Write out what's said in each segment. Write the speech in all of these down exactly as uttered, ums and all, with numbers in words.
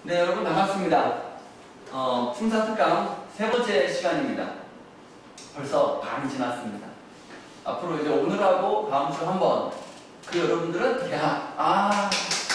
네, 여러분 반갑습니다. 어, 품사특강 세 번째 시간입니다. 벌써 반이 지났습니다. 앞으로 이제 오늘하고 다음 주 한 번, 그 여러분들은 야, 아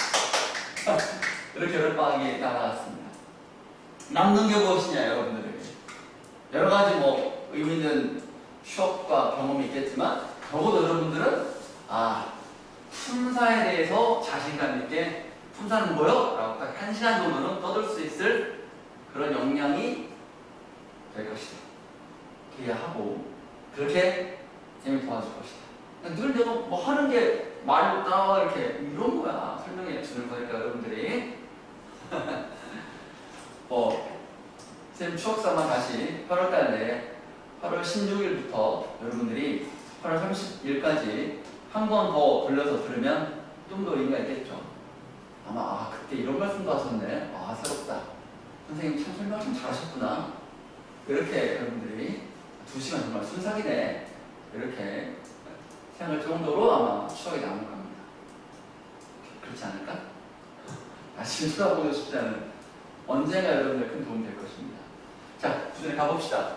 이렇게 여름방학이 날아갔습니다. 남는 게 무엇이냐, 여러분들에게 여러 가지 뭐 의미 있는 추억과 경험이 있겠지만 적어도 여러분들은 아 품사에 대해서 자신감 있게 품사는 뭐요? 라고 딱 한 시간 정도는 떠들 수 있을 그런 역량이 될 것이다. 기대하고 그렇게 재미 도와줄 것이다. 늘 내가 뭐 하는 게 말이 없다 이렇게 이런 거야 설명해 주는 거니까 여러분들이 뭐 쌤 추억삼아 다시 팔월 달에 팔월 십육 일부터 여러분들이 팔월 삼십 일까지 한 번 더 돌려서 들으면 좀 더 의미가 있겠죠. 아마 아 그때 이런 말씀도 하셨네. 아 새롭다. 선생님 참 설명 참 잘하셨구나. 이렇게 여러분들이 두 시간 정말 순삭이네. 이렇게 생각할 정도로 아마 추억이 남을 겁니다. 그렇지 않을까? 다시 돌아보고 싶지 않은 언젠가 여러분들 큰 도움이 될 것입니다. 자, 주제에 가봅시다.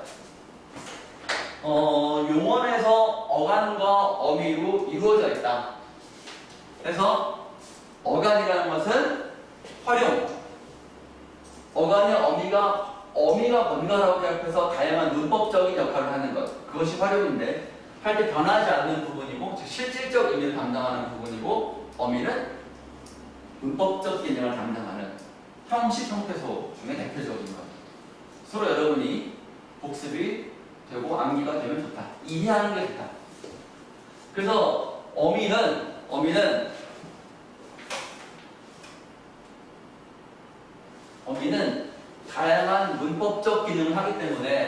어, 용언에서 어간과 어미로 이루어져 있다. 그래서 어간이라는 것은 활용. 어간이 어미가 어미가 번갈아오게 앞에서 다양한 문법적인 역할을 하는 것. 그것이 활용인데 할 때 변하지 않는 부분이고 즉 실질적 의미를 담당하는 부분이고 어미는 문법적 기능을 담당하는 형식 형태소 중에 대표적인 것. 서로 여러분이 복습이 되고 암기가 되면 좋다. 이해하는 게 좋다. 그래서 어미는 어미는 어미는 다양한 문법적 기능을 하기 때문에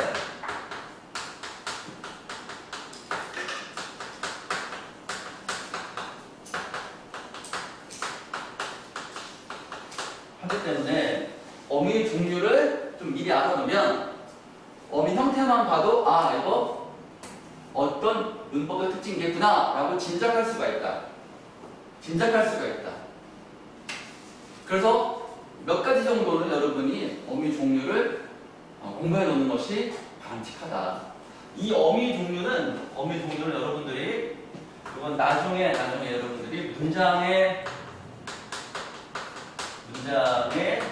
하기 때문에 어미 종류를 좀 미리 알아놓으면 어미 형태만 봐도 아 이거 어떤 문법의 특징이겠구나 라고 짐작할 수가 있다. 짐작할 수가 있다. 그래서 몇 가지 정도는 여러분이 어미 종류를 공부해 놓는 것이 바람직하다. 이 어미 종류는 어미 종류는 여러분들이 이건 나중에 나중에 여러분들이 문장의 문장의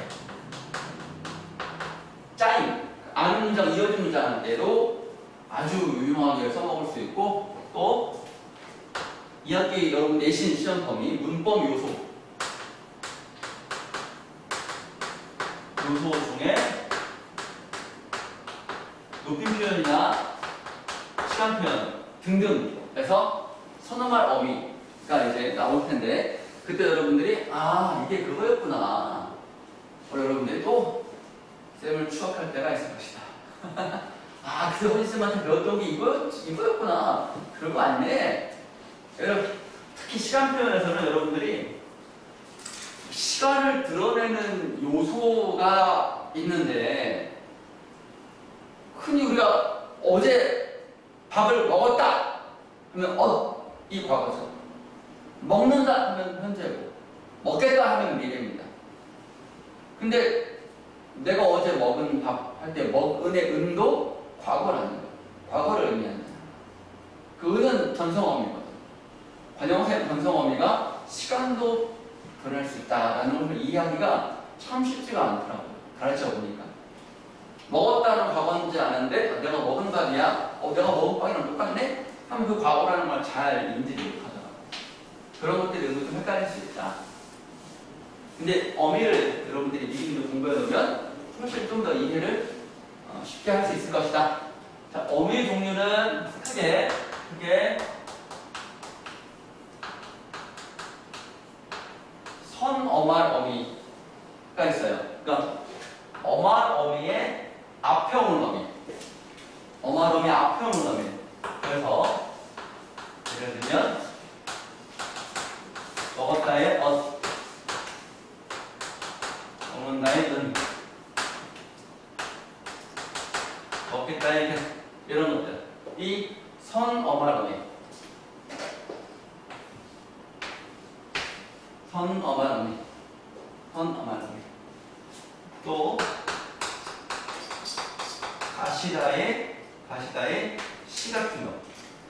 짜임 아는 문장 이어진 문장 할 때도 아주 유용하게 써먹을 수 있고 또 이 학기 여러분 내신 시험 범위 문법 요소 요소 중에 높임 표현이나 시간 표현 등등에서 선호할 어미가 이제 나올 텐데 그때 여러분들이 아 이게 그거였구나. 어, 여러분들이 또 쌤을 추억할 때가 있을 것이다. 아 그때 허니쌤한테 배웠던 게 이거, 이거였구나. 그런 거 아니네. 여러분 특히 시간 표현에서는 여러분들이 시간을 드러내는 요소가 있는데 흔히 우리가 어제 밥을 먹었다 하면 어, 이 과거죠. 먹는다 하면 현재고 먹겠다 하면 미래입니다. 근데 내가 어제 먹은 밥 할 때 먹은의 은도 과거라는 거예요. 과거를 의미한다. 그 은은 전성어미거든. 관용사의 전성어미가 시간도 변할 수 있다라는 것을 이해하기가 참 쉽지가 않더라고요. 가르쳐 보니까. 먹었다는 과거인지 아는데 내가 먹은 밥이야? 어, 내가 먹은 빵이랑 똑같네? 하면 그 과거라는 걸 잘 인지를 못하더라고요. 그런 것들이 은근 좀 헷갈릴 수 있다. 근데 어미를 여러분들이 미리 공부해 놓으면 훨씬 좀 더 이해를 어, 쉽게 할 수 있을 것이다. 자, 어미 종류는 크게 크게 선어말 어미가 있어요. 그러니까 어말 어미의 앞에 오는 어미. 어말 어미 앞에 오는 어미. 그래서 예를 들면 먹었다의 엇, 먹는다의 은, 먹겠다의 그 이런 것들. 이 선어말 어미. 선어말 어미. 선어말 어미. 가시다의 가시다의 시 같은 거.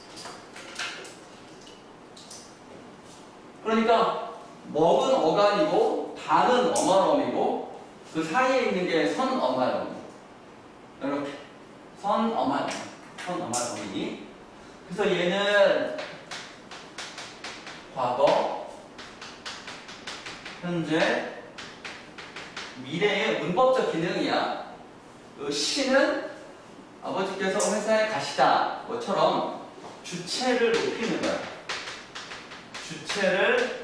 그러니까 먹은 어간이고 다는 어말어미고 그 사이에 있는 게 선어말어미. 이렇게 선어말어미, 선어말어미. 그래서 얘는 과거, 현재, 미래의 문법적 기능이야. 그 시는 아버지께서 회사에 가시다 것처럼 주체를 높이는 거야. 주체를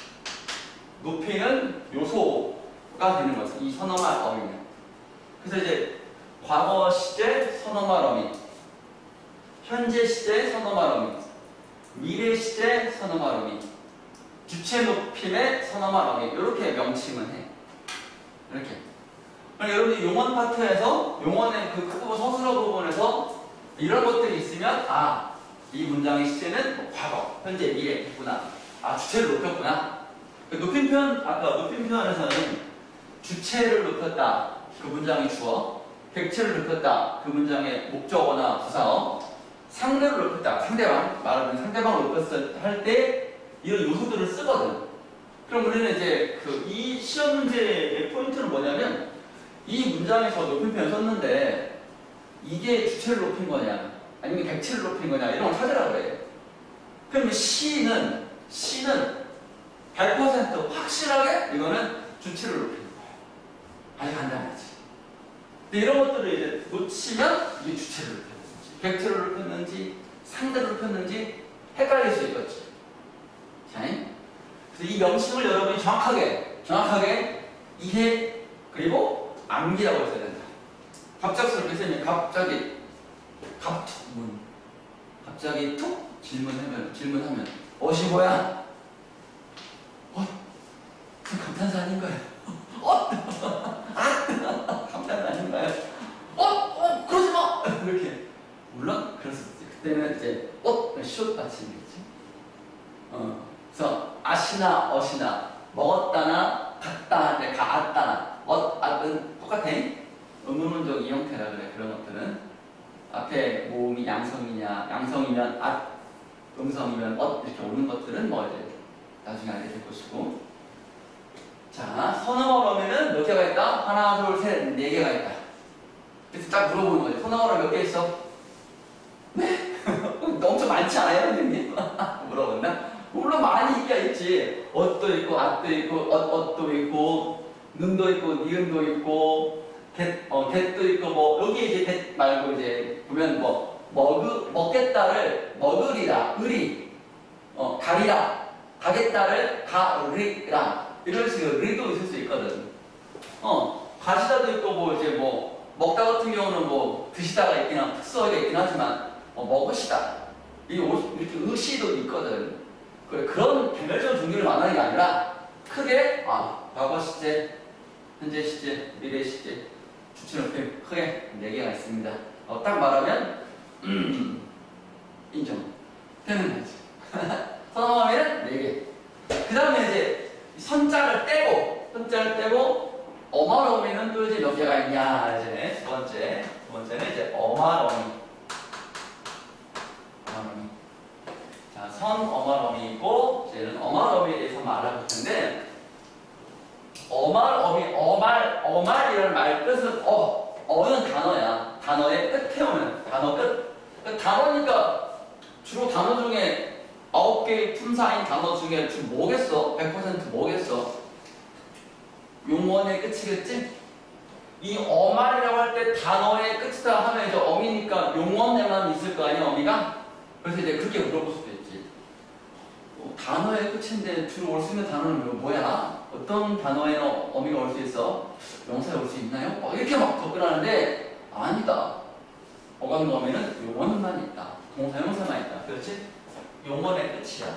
높이는 요소가 되는 거지. 이 선어말 어미는. 그래서 이제 과거 시제 선어말 어미, 현재 시제 선어말 어미, 미래 시제 선어말 어미, 주체 높임의 선어말 어미 이렇게 명칭을 해. 이렇게. 그러니까 여러분이 용언 파트에서 용언의 그 크고 서술어 부분에서 이런 것들이 있으면 아, 이 문장의 시제는 뭐 과거, 현재, 미래 있구나. 아, 주체를 높였구나. 그 높임 표현, 아까 높임 표현에서는 주체를 높였다. 그 문장의 주어. 객체를 높였다. 그 문장의 목적어나 부사어. 상대를 높였다. 상대방, 말하는 상대방을 높였을 할 때 이런 요소들을 쓰거든. 그럼 우리는 이제 그 이 시험 문제의 포인트는 뭐냐면 이 문장에서 높임 표현 썼는데 이게 주체를 높인 거냐 아니면 객체를 높인 거냐 이런 걸 찾으라 그래. 그러면 시는 시는 백 퍼센트 확실하게 이거는 주체를 높이는 거야. 아주 간단하지. 근데 이런 것들을 이제 놓치면 이게 주체를 높였는지 객체를 높였는지 상대를 높였는지 헷갈릴 수 있겠지. 자, 그래서 이 명칭을 여러분이 정확하게 정확하게 이해 그리고 암기라고 했어야 된다. 갑작스럽게 쓰면 갑자기 갑툭 문 갑자기 툭 질문하면 질문하면 어시 뭐야? 어? 그 감탄사 아닌가요? 어? 아? 감탄사 아닌가요? 어? 어? 그러지 마! 이렇게 물론 그럴 수 있지. 그때는 이제 어? 숏 받침이겠지. 어. 그래서 아시나 어시나 먹었다나 갔다 한데 가았다나 엇, 앗은 똑같아. 의문문적 이형태라 그래. 그런 것들은 앞에 모음이 양성이냐 양성이면 앗, 음성이면 엇 이렇게 오는 것들은 뭐 이제 나중에 알게 될 것이고. 자, 선어말 어미는 몇 개가 있다? 하나, 둘, 셋, 네 개가 있다. 그래서 딱 물어보는 거지. 선어말 몇 개 있어? 네? 엄청 많지 않아요, 선생님? 물어본다? 물론 많이 있기가 있지. 엇도 있고, 앗도 있고, 엇, 엇도 있고, 눈도 있고, 니은도 있고, 겟, 어, 겟도 있고, 뭐, 여기 이제 겟 말고 이제 보면 뭐, 먹으, 먹겠다를 먹으리라, 으리, 어, 가리라, 가겠다를 가리라. 이런 식으로 리도 있을 수 있거든. 어, 가시다도 있고, 뭐, 이제 뭐, 먹다 같은 경우는 뭐, 드시다가 있긴 한, 특수어가 있긴 하지만, 어, 먹으시다. 이게 이렇게 의시도 있거든. 그런 개별적인 종류를 말하는 게 아니라 크게 아, 과거 시제, 현재 시제, 미래 시제, 주체 높임 크게 네 개가 있습니다. 어, 딱 말하면 음, 인정 되는 거지. 선어말은 네 개. 그 다음에 이제 선자를 떼고 선자를 떼고 어말어미는 또 이제 몇 개가 있냐. 이제 두 번째 두 번째는 이제 어말어미. 어말어미. 자, 선 어말어미이고 이제는 어말어미에 대해서 말해볼 텐데 어말어미, 어말, 어말이라는 말 뜻은 어, 어는 단어야. 단어의 끝에 오면 단어 끝. 그러니까 단어니까 주로 단어 중에 아홉 개의 품사인 단어 중에 지금 뭐겠어? 백 퍼센트 뭐겠어? 용언의 끝이겠지? 이 어말이라고 할 때 단어의 끝이다 하면 이제 어미니까 용언에만 있을 거 아니야, 어미가? 그래서 이제 그렇게 물어볼 수도 있지. 어, 단어의 끝인데 주로 올 수 있는 단어는 뭐야? 어떤 단어에는 어미가 올 수 있어? 명사에 올 수 있나요? 어, 이렇게 막 접근하는데 아니다. 어간어미는 용언만 있다. 동사, 형사만 있다. 그렇지? 용언의 끝이야.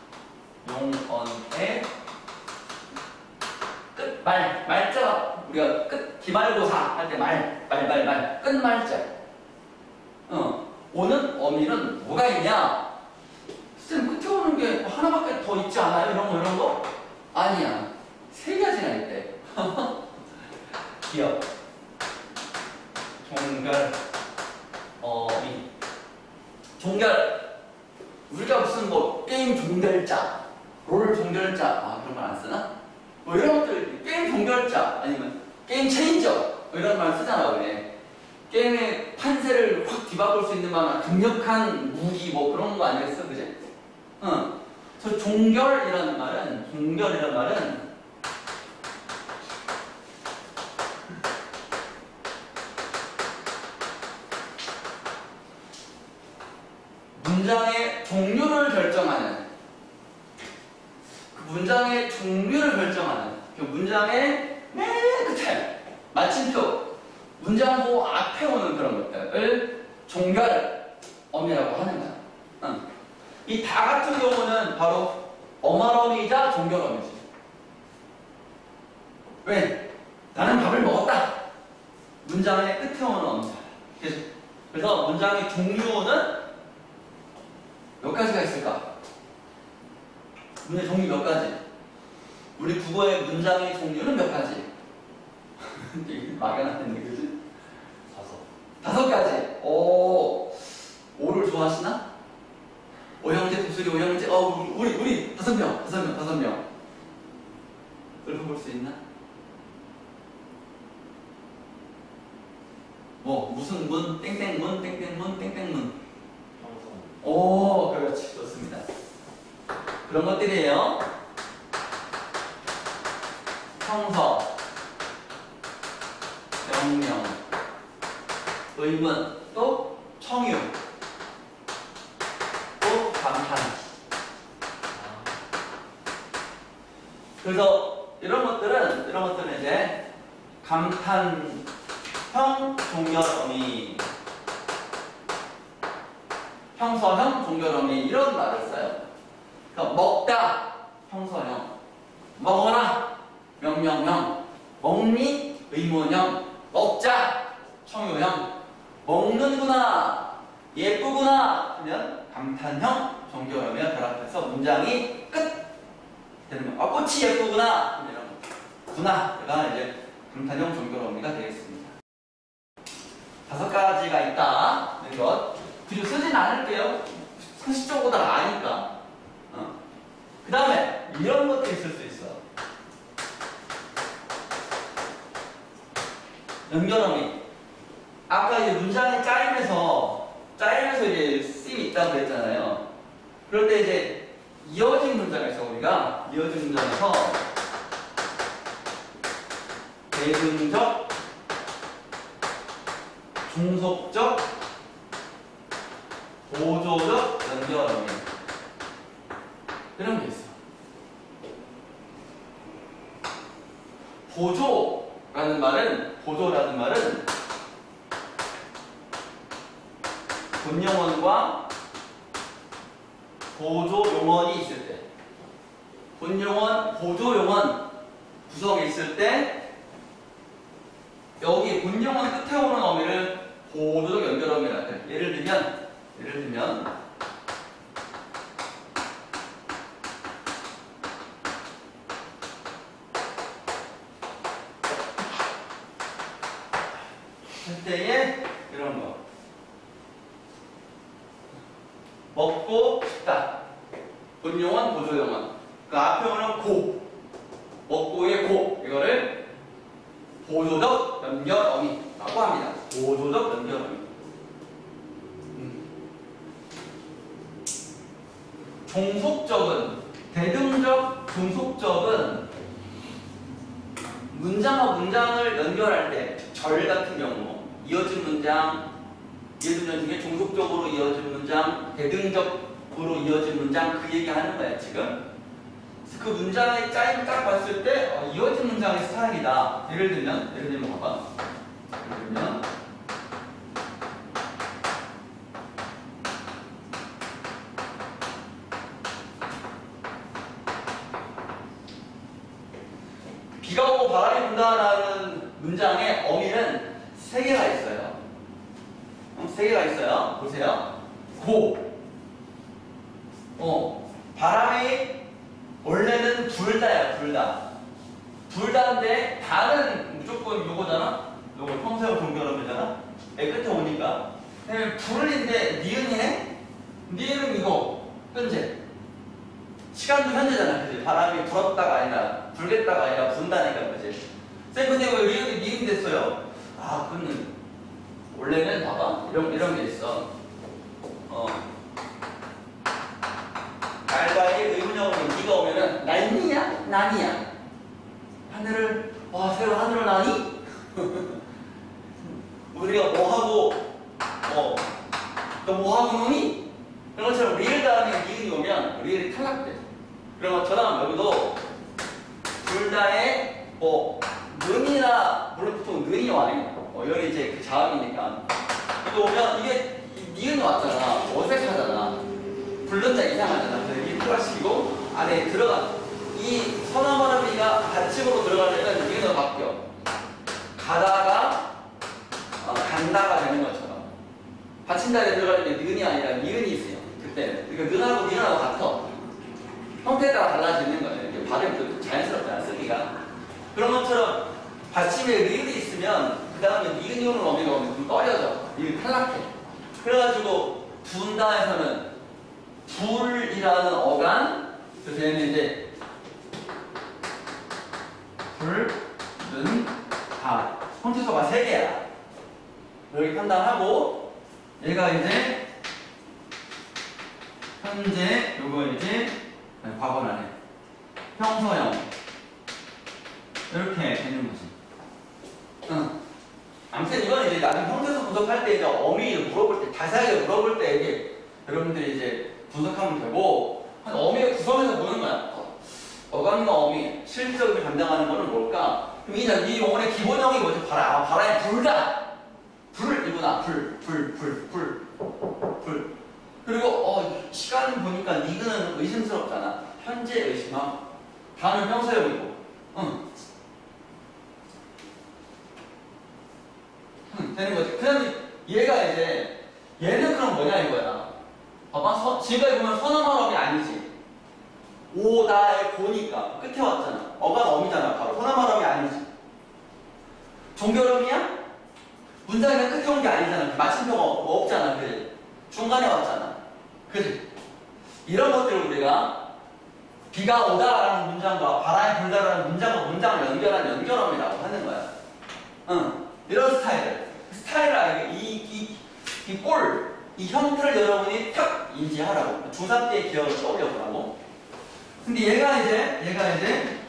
용언의 끝, 말, 말자. 우리가 끝, 기말고사 할 때 말, 말, 말, 말. 끝말자. 어. 오는 어미는 뭐가 있냐? 쌤, 끝에 오는 게 하나밖에 더 있지 않아요? 이런 거, 이런 거? 아니야. 세 가지나 있대. 기억, 종결, 종결자 아니면 게임 체인저 뭐 이런 말 쓰잖아 왜. 게임의 판세를 확 뒤바꿀 수 있는 만한 강력한 무기 뭐 그런 거 아니겠어 그지? 어. 그래서 종결이라는 말은 종결이라는 말은 문장의 종류를 결정하는 그 문장의 종류를 결정하는 그 문장의 맨 끝에 마침표 문장도 앞에 오는 그런 것들을 종결어미라고 하는 거야. 응. 이 다 같은 경우는 바로 어말어미이자 종결어미지. 왜? 나는 밥을 먹었다. 문장의 끝에 오는 어미다. 그래서, 그래서 문장의 종류는 몇 가지가 있을까? 문의 종류 몇 가지? 우리 국어의 문장의 종류는 몇 가지? 막연한데 그지? 다섯. 다섯 가지. 오, 오를 좋아하시나? 오형제, 독수리, 오형제. 어, 우리 우리 다섯 명, 다섯 명, 다섯 명. 읊어볼 수 있나? 뭐 무슨 문, 땡땡문, 땡땡문, 땡땡문. 오, 그렇지, 좋습니다. 그런 것들이에요. 형서, 명령, 의문, 또 청유, 또 감탄. 그래서 이런 것들은 이런 것들은 이제 감탄형 종결어미, 형서형 종결어미 이런 말을 써요. 그러니까 먹다 형서형, 먹어라 명령형, 먹니 의문형, 먹자 청유형, 먹는구나 예쁘구나 하면 감탄형 종결어미가 결합해서 문장이 끝 되는 거. 아, 꽃이 예쁘구나 이런 거. 구나가 이제 감탄형 종결어미가 되겠습니다. 다섯 가지가 있다. 이것 굳이 쓰진 않을게요. 상식적으로 다 아니까. 어. 그 다음에 이런 것도 있을 수 있어. 연결어미. 아까 이제 문장의 짜임에서 짜임에서 이제 쓰임이 있다고 그랬잖아요. 그럴 때 이제 이어진 문장에서 우리가 이어진 문장에서 대등적, 종속적, 보조적 연결어미 이런 게 있어. 보조라는 말은 보조라는 말은 본용언과 보조용언이 있을 때, 본용언, 보조용언 구성이 있을 때 여기 본용언 끝에 오는 어미를 보조적 연결어미라고 해요. 예를 들면 예를 들면 할 때에 이런 거 먹고 싶다. 본용언, 보조용언. 그 앞에 오는 고, 먹고의 고 이거를 보조적 연결어미라고 합니다. 보조적 연결어미. 종속적은, 대등적, 종속적은 문장과 문장을 연결할 때, 절 같은 경우, 이어진 문장, 이어진 문장 중에 종속적으로 이어진 문장, 대등적으로 이어진 문장, 그 얘기 하는 거야, 지금. 그래서 그 문장의 짜임을 딱 봤을 때, 어, 이어진 문장의 스타일이다. 예를 들면, 예를 들면 봐봐. 예를 들면, 비가 오고 바람이 분다라는 문장의 어미는 세 개가 있어요. 세 개가 있어요. 보세요. 고. 어, 바람이 원래는 불다야, 불다. 불다인데 다는 무조건 요거잖아. 요거 평소형 종결어미잖아. 맨 끝에 오니까. 불인데 니은이네? 니은은 이거 현재. 시간도 현재잖아, 그지? 바람이 불었다가 아니라 불겠다가 아니라 분다니까, 그지? 쌤 근데 왜 리을이 니은 됐어요? 아 그거는 원래는 봐봐 이런 이런 게 있어. 어 날과의 의문형으로 니가 오면은 난이야 난이야. 하늘을 와 새로 하늘을 나니? 우리가 뭐 하고 어 너 뭐 하고 노니? 그런 것처럼 리을 다음에 니은이 오면 리을이 탈락돼. 그런 것처럼 여기도 둘 다의 뭐 는이나 물론 보통 는이 와요. 어, 여기 이제 그 자음이니까 이거 오면 이게 니은이 왔잖아. 어색하잖아. 부른다 이상하잖아. 그래서 이게 플라시키고 안에 들어가 이 서나바라비가 받침으로 들어가려면 니은으로 바뀌어. 가다가 어, 간다가 되는 것처럼 받침자리에 들어가려면 니은이 아니라 니은이 있어요. 그때 그러니까 는하고 니은하고 같아. 형태에 따라 달라지는 거예요. 이렇게 발음이 자연스럽잖아 쓰기가. 그런 것처럼 받침에 리을이 있으면 그 다음에 니은이 오는 어미가 오면 좀 꺼려져. 니은 탈락해. 그래가지고 분다에서는 불이라는 어간 그래서 얘는 이제 불, 는, 다 형태소가 세 개야. 이렇게 판단하고 얘가 이제 현재 요거 이제 아니, 과거라네. 평서형 이렇게 되는 거지. 응. 아무튼 이건 이제 나중에 형태소 분석할 때 이제 어미 물어볼 때 자세하게 물어볼 때 이게 여러분들이 이제 분석하면 되고 한 어미의 구성에서 보는 거야. 어, 어감과 어미 실질적으로 담당하는 거는 뭘까? 그럼 이, 이 용어의 기본형이 뭐지? 바라. 아, 바라의 불다. 불이구나. 불, 불, 불, 불, 불. 그리고 어 시간 보니까 니그는 의심스럽잖아. 현재 의심함. 다는 평서형이고. 응. 응, 되는 거지. 그 다음에 얘가 이제 얘는 그럼 뭐냐 이거야. 봐봐. 서, 지금까지 보면 선어말어미 아니지. 오다의 고니까 끝에 왔잖아. 어간 어미잖아. 바로 선어말어미 아니지. 종결음이야? 문장이 끝에 온 게 아니잖아. 마침표가 없잖아. 그래. 중간에 왔잖아. 그지? 이런 것들을 우리가 비가 오다라는 문장과 바람이 불다라는 문장과 문장을 연결한 연결어미라고 하는 거야. 응. 이런 스타일을. 스타일을 알게, 이, 이, 이 꼴, 이 형태를 여러분이 탁 인지하라고. 중삼 때의 기억을 떠올려보라고. 근데 얘가 이제, 얘가 이제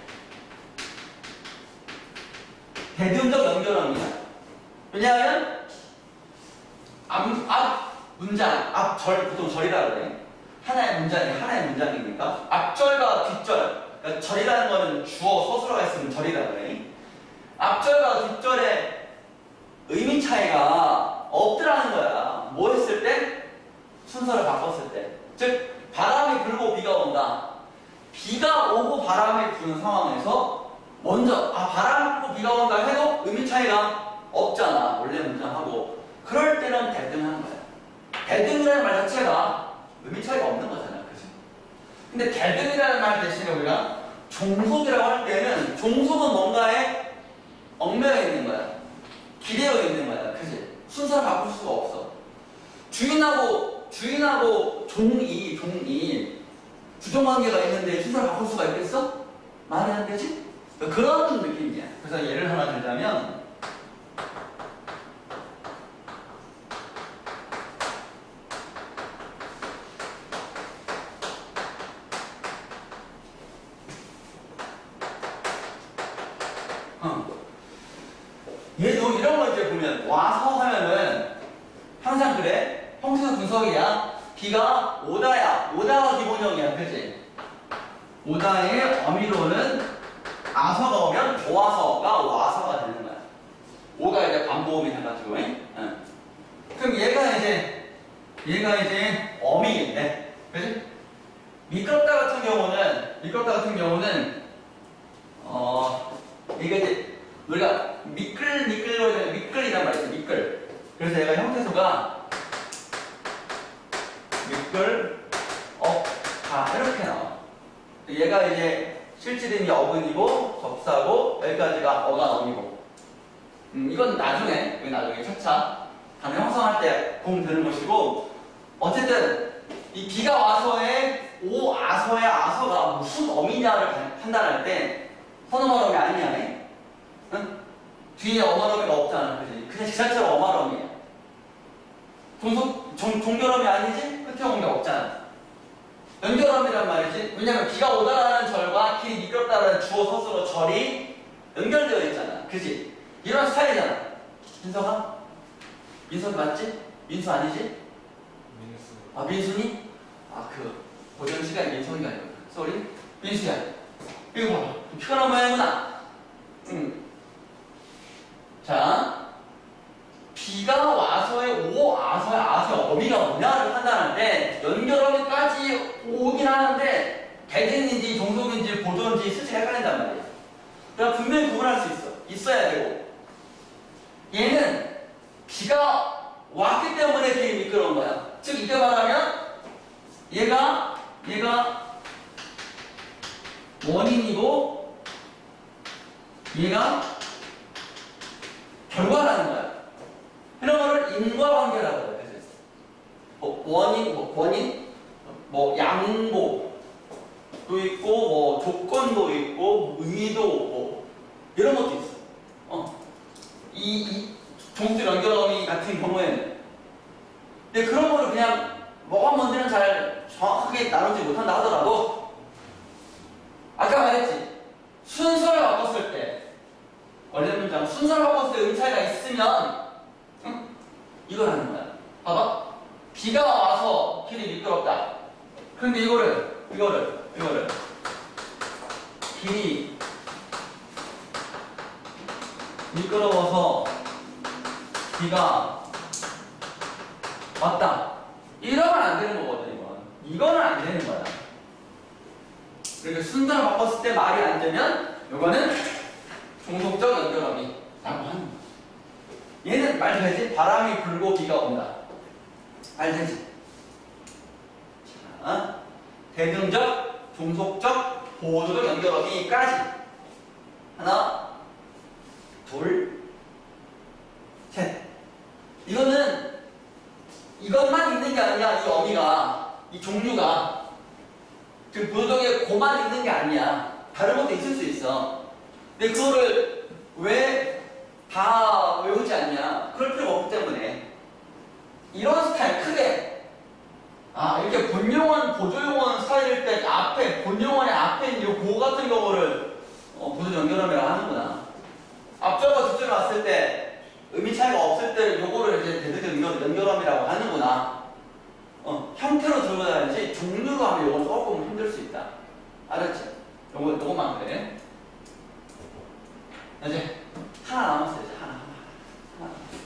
대등적 연결어미야. 왜냐하면 앞, 앞 문장, 앞절, 보통 절이라 그래. 하나의 문장이 하나의 문장이니까 앞절과 뒷절, 그러니까 절이라는 거는 주어 서술어가 있으면 절이라 그래. 앞절과 뒷절의 의미 차이가 없더라는 거야. 뭐 했을 때? 순서를 바꿨을 때. 즉 바람이 불고 비가 온다. 비가 오고 바람이 부는 상황에서 먼저 아 바람이 불고 비가 온다 해도 의미 차이가 없잖아. 원래 문장하고. 그럴 때는 대등한 거야. 대등이라는 말 자체가 의미 차이가 없는 거잖아. 그치? 근데 대등이라는 말 대신에 우리가 종속이라고 할 때는 종속은 뭔가에 얽매여 있는 거야. 기대어 있는 거야. 그치? 순서를 바꿀 수가 없어. 주인하고, 주인하고 종이, 종이 주종관계가 있는데 순서를 바꿀 수가 있겠어? 말이 안 되지? 그런 느낌이야. 그래서 예를 하나 들자면 얘도 이런 거 이제 보면 와서 하면은 항상 그래. 형태소 분석이야. 비가 오다야. 오다가 기본형이야. 그치? 오다의 어미로는 아서가 오면 오아서가 와서가 되는 거야. 오가 이제 반보음이 돼가지고. 응. 그럼 얘가 이제 얘가 이제 어미인데. 그치? 미끄럽다 같은 경우는 미끄럽다 같은 경우는 어 이게 이제 우리가 미끌 미끌거리는 미끌이란 말이 있어. 미끌. 그래서 얘가 형태소가 미끌 어가 이렇게 나와. 얘가 이제 실질임이 어근이고 접사고 여기까지가 어간 어미고. 음, 이건 나중에 왜 나중에 차차 단어 형성할 때 보면 되는 것이고 어쨌든 이 비가 와서의 오 아서의 아서가 무슨 어미냐를 판단할 때 선어말 어미 아니냐네. 응? 뒤에 어마러미가 없잖아. 그지? 그냥 지자체로 어마러미야. 종속, 종, 종결어미 아니지? 끝에 온 게 없잖아. 연결어미란 말이지. 왜냐면 비가 오다라는 절과 길이 미끄럽다라는 주어 서술어 절이 연결되어 있잖아. 그지? 이런 스타일이잖아. 민서가? 민서 맞지? 민수 아니지? 민수. 아, 민수니? 아, 그 고전 시간이 민성이가 아니고 쏘리? 민수야. 이거 봐봐. 피곤한 모양이구나. 응. 자, 비가 와서의 오, 아서의 아서의 어미가 뭐냐를 판단하는데 연결어미까지 오긴 하는데 대진인지 종속인지 보조인지 슬슬 헷갈린단 말이에요. 그럼 분명히 구분할 수 있어. 있어야 되고. 얘는 비가 왔기 때문에 길이 미끄러운 거야. 즉 이때 말하면 얘가 얘가 원인이고 얘가 결과라는 거야. 이런 거를 인과관계라고 해요. 그래서 뭐 원인, 뭐 원인, 뭐 양보도 있고, 뭐 조건도 있고, 의도, 뭐 이런 것도 있어. 어, 이, 이 종수 연결어미 같은 경우에는. 근데 그런 거를 그냥 뭐가 뭔지는 잘 정확하게 나누지 못한다 하더라도 아까 말했지. 순서를 바꿨을 때 원래 문장 순서를 바꿨을 때 의미차이가 있으면 응? 이걸 하는 거야. 봐봐. 비가 와서 길이 미끄럽다. 그런데 이거를 이거를 이거를 길이 미끄러워서 비가 왔다. 이러면 안 되는 거거든. 이건. 이거는 안 되는 거야. 그러니까 순서를 바꿨을 때 말이 안 되면 이거는 종속적 연결어미라고 하는 거야. 얘는 말 되지? 바람이 불고 비가 온다. 말 되지? 자, 대등적, 종속적, 보조적 연결어미까지. 하나, 둘, 셋. 이거는 이것만 있는 게 아니야. 이 어미가, 이 종류가. 지금 보조적에 고만 있는 게 아니야. 다른 것도 있을 수 있어. 근데 그거를 왜 다 외우지 않냐? 그럴 필요가 없기 때문에 이런 스타일 크게 아 이렇게 본용어, 보조용어 스타일일 때 앞에 본용어의 앞에 있는 요 고 같은 경우를 어, 보조 연결어미라고 하는구나. 앞절과 뒷절 왔을 때 의미 차이가 없을 때 요거를 이제 대등적 연결어미라고 하는구나. 어, 형태로 들고 다니지 종류로 하면 요건 조금 힘들 수 있다. 알았지? 요거 요거만 그래. 이제 하나 남았어요. 이제 하나, 하나, 하나 남았어요.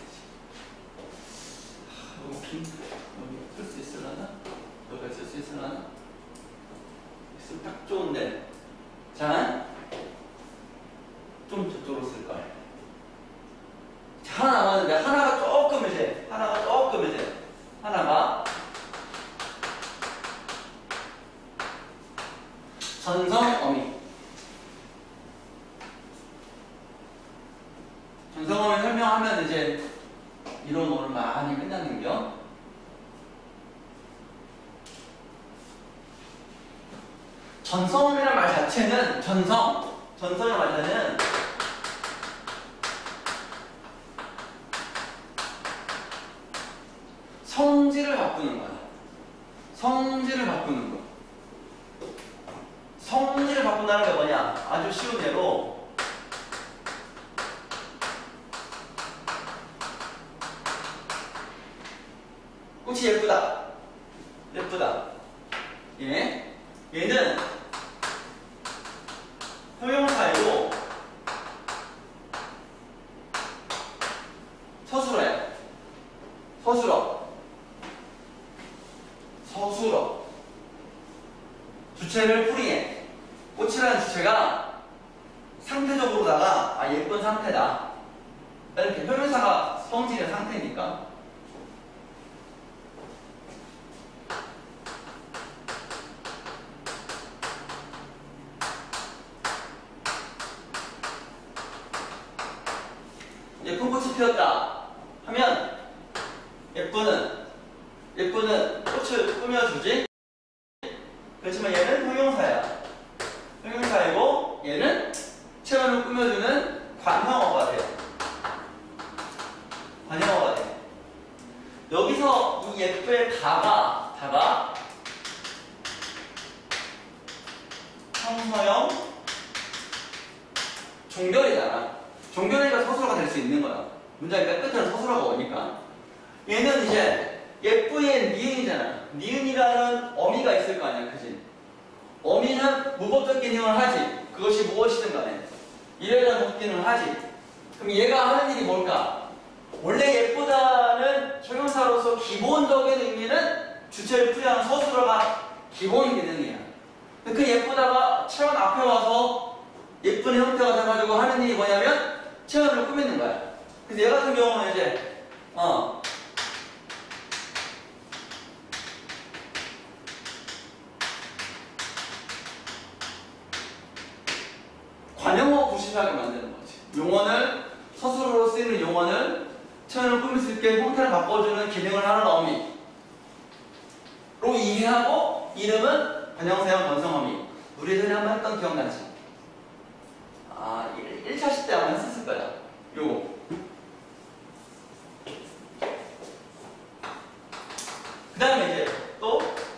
이거 빈, 여기 쓸 수 있으려나? 여기 쓸 수 있으려나? 있으면 딱 좋은데. 자, 좀 저쪽으로 쓸걸. 자, 하나 남았는데, 하나가 조금 이제, 하나가 조금 이제, 하나가 전성 어미. 전성어미 설명하면 이제 이론 오늘 많이 끝나는겨. 전성어미라는 말 자체는 전성, 전성의 말 자체는 성질을 바꾸는 거야. 성질을 바꾸는 거. 성질을 바꾼다는 게 뭐냐? 아주 쉬운 예로 꽃이 예쁘다. 예쁘다. 예. 얘는 형용사이고 서술어야. 서술어. 서술어. 주체를 풀이해. 꽃이라는 주체가 상태적으로다가 아 예쁜 상태다. 이렇게 형용사가 성질의 상태니까. 예쁜 꽃이 피었다 하면 예쁘는 예쁘는 꽃을 꾸며주지. 그렇지만 얘는 형용사야. 형용사이고 얘는 체험을 꾸며주는 관형어가 돼. 종교내잖아. 종교내가 서술어가 될 수 있는 거야. 문장의 맨 끝에는 서술어가 오니까. 얘는 이제 예쁘의 니은이잖아. 니은이라는 어미가 있을 거 아니야, 그지? 어미는 무법적 기능을 하지. 그것이 무엇이든 간에. 이래야 무법 기능을 하지. 그럼 얘가 하는 일이 뭘까? 원래 예쁘다는 형용사로서 기본적인 의미는 주체를 풀이하는 서술어가 기본 기능이야. 그 예쁘다가 체온 앞에 와서 예쁜 형태가 돼가지고 하는 일이 뭐냐면 체온을 꾸미는 거야. 그래서 얘 같은 경우는 이제 어 관용어 구실하게 만드는 거지. 용언을 서술어로 쓰이는 용언을 체온을 꾸밀 수 있게 형태를 바꿔주는 기능을 하는 어미로 이해하고 이름은 관형사형 건성어미. 우리 예전에 한번 했던 기억나지? 아, 일 차 시 때 한번 했었을 거야. 요거. 그 다음에 이제 또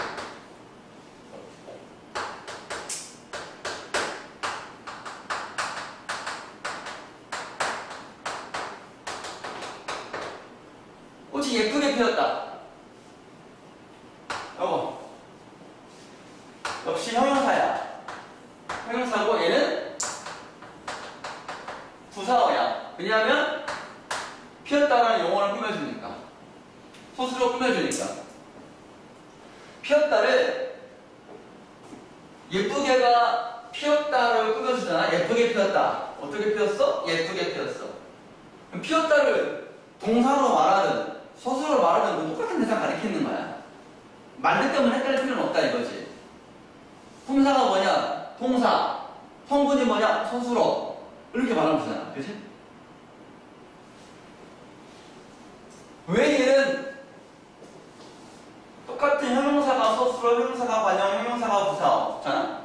꽃이 예쁘게 피었다. 요거. 역시 형용사야. 형용사고 얘는 부사어야. 왜냐하면 피었다라는 용어를 꾸며주니까. 소수로 꾸며주니까. 피었다를 예쁘게가 피었다를 꾸며주잖아. 예쁘게 피었다. 어떻게 피었어? 예쁘게 피었어. 그럼 피었다를 동사로 말하든 서술로 말하든 똑같은 대상 가리키는 거야. 만들 때문에 헷갈릴 필요는 없다 이거지. 품사가 뭐냐? 동사. 성분이 뭐냐? 서술어. 이렇게 말하면 되잖아. 그치? 왜 얘는 똑같은 형용사가 서술어, 형용사가 관형, 형용사가 부사어잖아?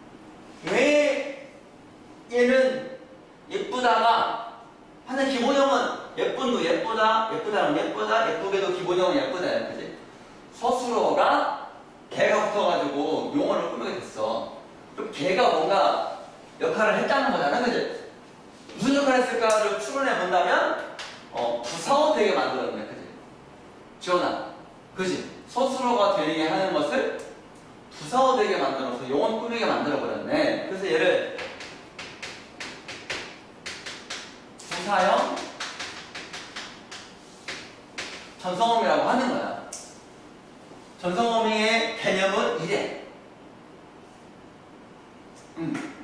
왜 얘는 예쁘다가 하는 기본형은 예쁜도 예쁘다, 예쁘다는 예쁘다, 예쁘게도 기본형은 예쁘다. 그치? 서술어가 개가 붙어가지고 용어를 꾸미게 됐어. 그럼 개가 뭔가 역할을 했다는 거잖아. 그치? 무슨 역할을 했을까를 추론해 본다면 어, 부사어 되게 만들었네. 그치? 지원아. 그치? 서술어가 되게 하는 것을 부사어 되게 만들어서 용어 꾸미게 만들어버렸네. 그래서 얘를 부사형 전성어미라고 하는 거야. 전성어미의 개념은 이래. 음.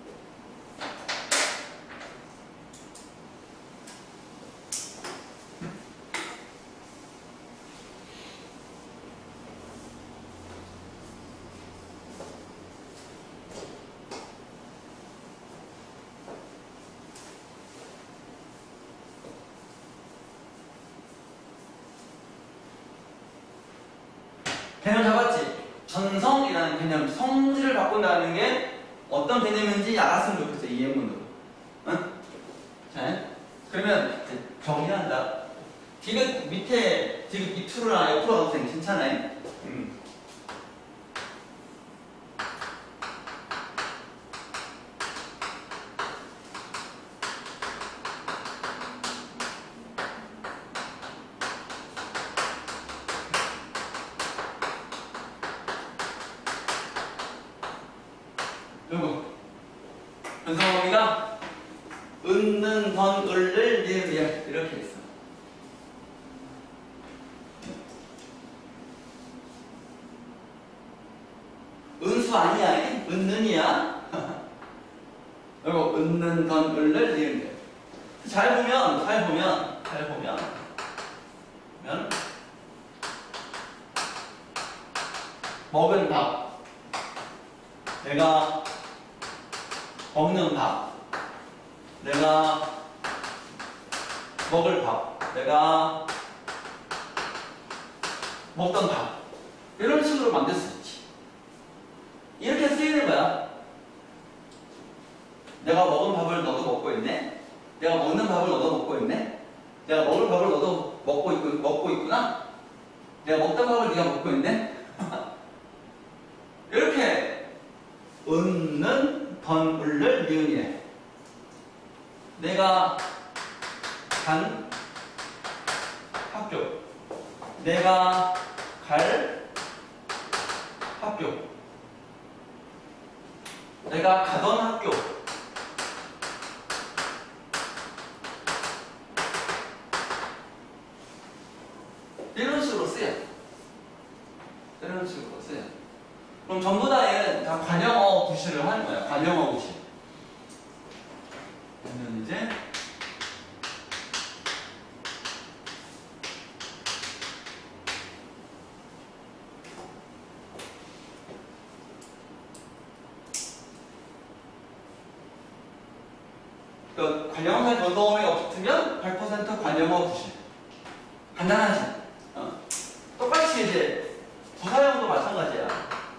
개념 잡았지? 전성이라는 개념, 성질을 바꾼다는 게 어떤 개념인지 알았으면 좋겠어, 이 예문으로. 응? 자, 그러면 정리한다. 디귿 밑에 디귿 밑으로나 옆으로 가도 괜찮아. 음. 요거 전성어미가 은는 던 을을 니을 이렇게 했어. 은수 아니야, 은는이야. 요거 은는 던 을을 니을. 잘 보면 잘 보면 잘 보면 보면 먹은 밥, 내가 먹는 밥, 내가 먹을 밥, 내가 먹던 밥, 이런 식으로 만들 수 있지. 이렇게 쓰이는 거야. 내가 먹은 밥을 너도 먹고 있네. 내가 먹는 밥을 너도 먹고 있네. 내가 먹을 밥을 너도 먹고 있고 먹고 있구나. 내가 먹던 밥을 네가 먹고 있네. 이렇게 은는 던 을을 니은이래. 내가 간 학교. 내가 갈 학교. 내가 가던 학교. 이런 식으로 쓰여. 이런 식으로 쓰여. 그럼 전부 다 얘는 다 관형어 구실을 하는 거야. 관형어 구실. 그러면 이제 그 관형어의 전동어휘가 없으면 백 퍼센트 관형어 구실. 간단하지? 어. 똑같이 이제 부사형도 마찬가지야.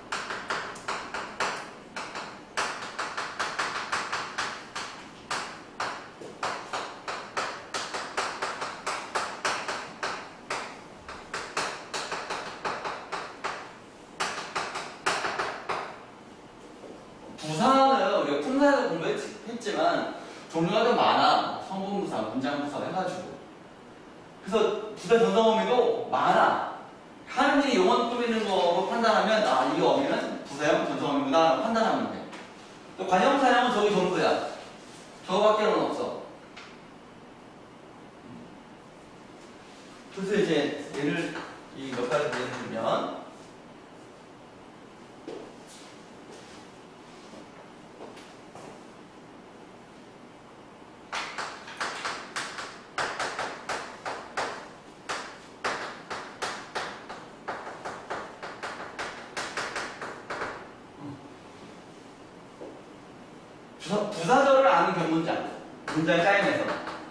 부사는 우리가 품사에서 공부했지만 종류가 좀 많아. 성분부사, 문장부사 해가지고. 그래서 부사 전성 어미도 많아. 하느님이 용언 꾸미는 거로 판단하면 아, 이 어미는 부사형 전성 어미구나 판단하면 돼. 또 관형사형은 저기 전부야. 저거밖에는 없어. 그래서 이제 예를 이 몇 가지 예를 들면 부사절을 아는 견문장. 문장이 짜임에서.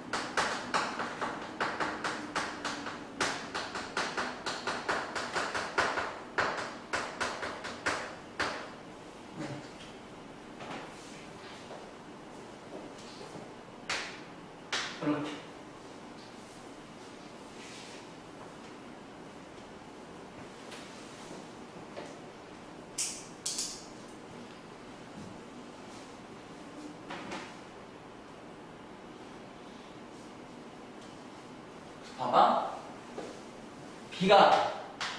이렇게. 봐봐. 비가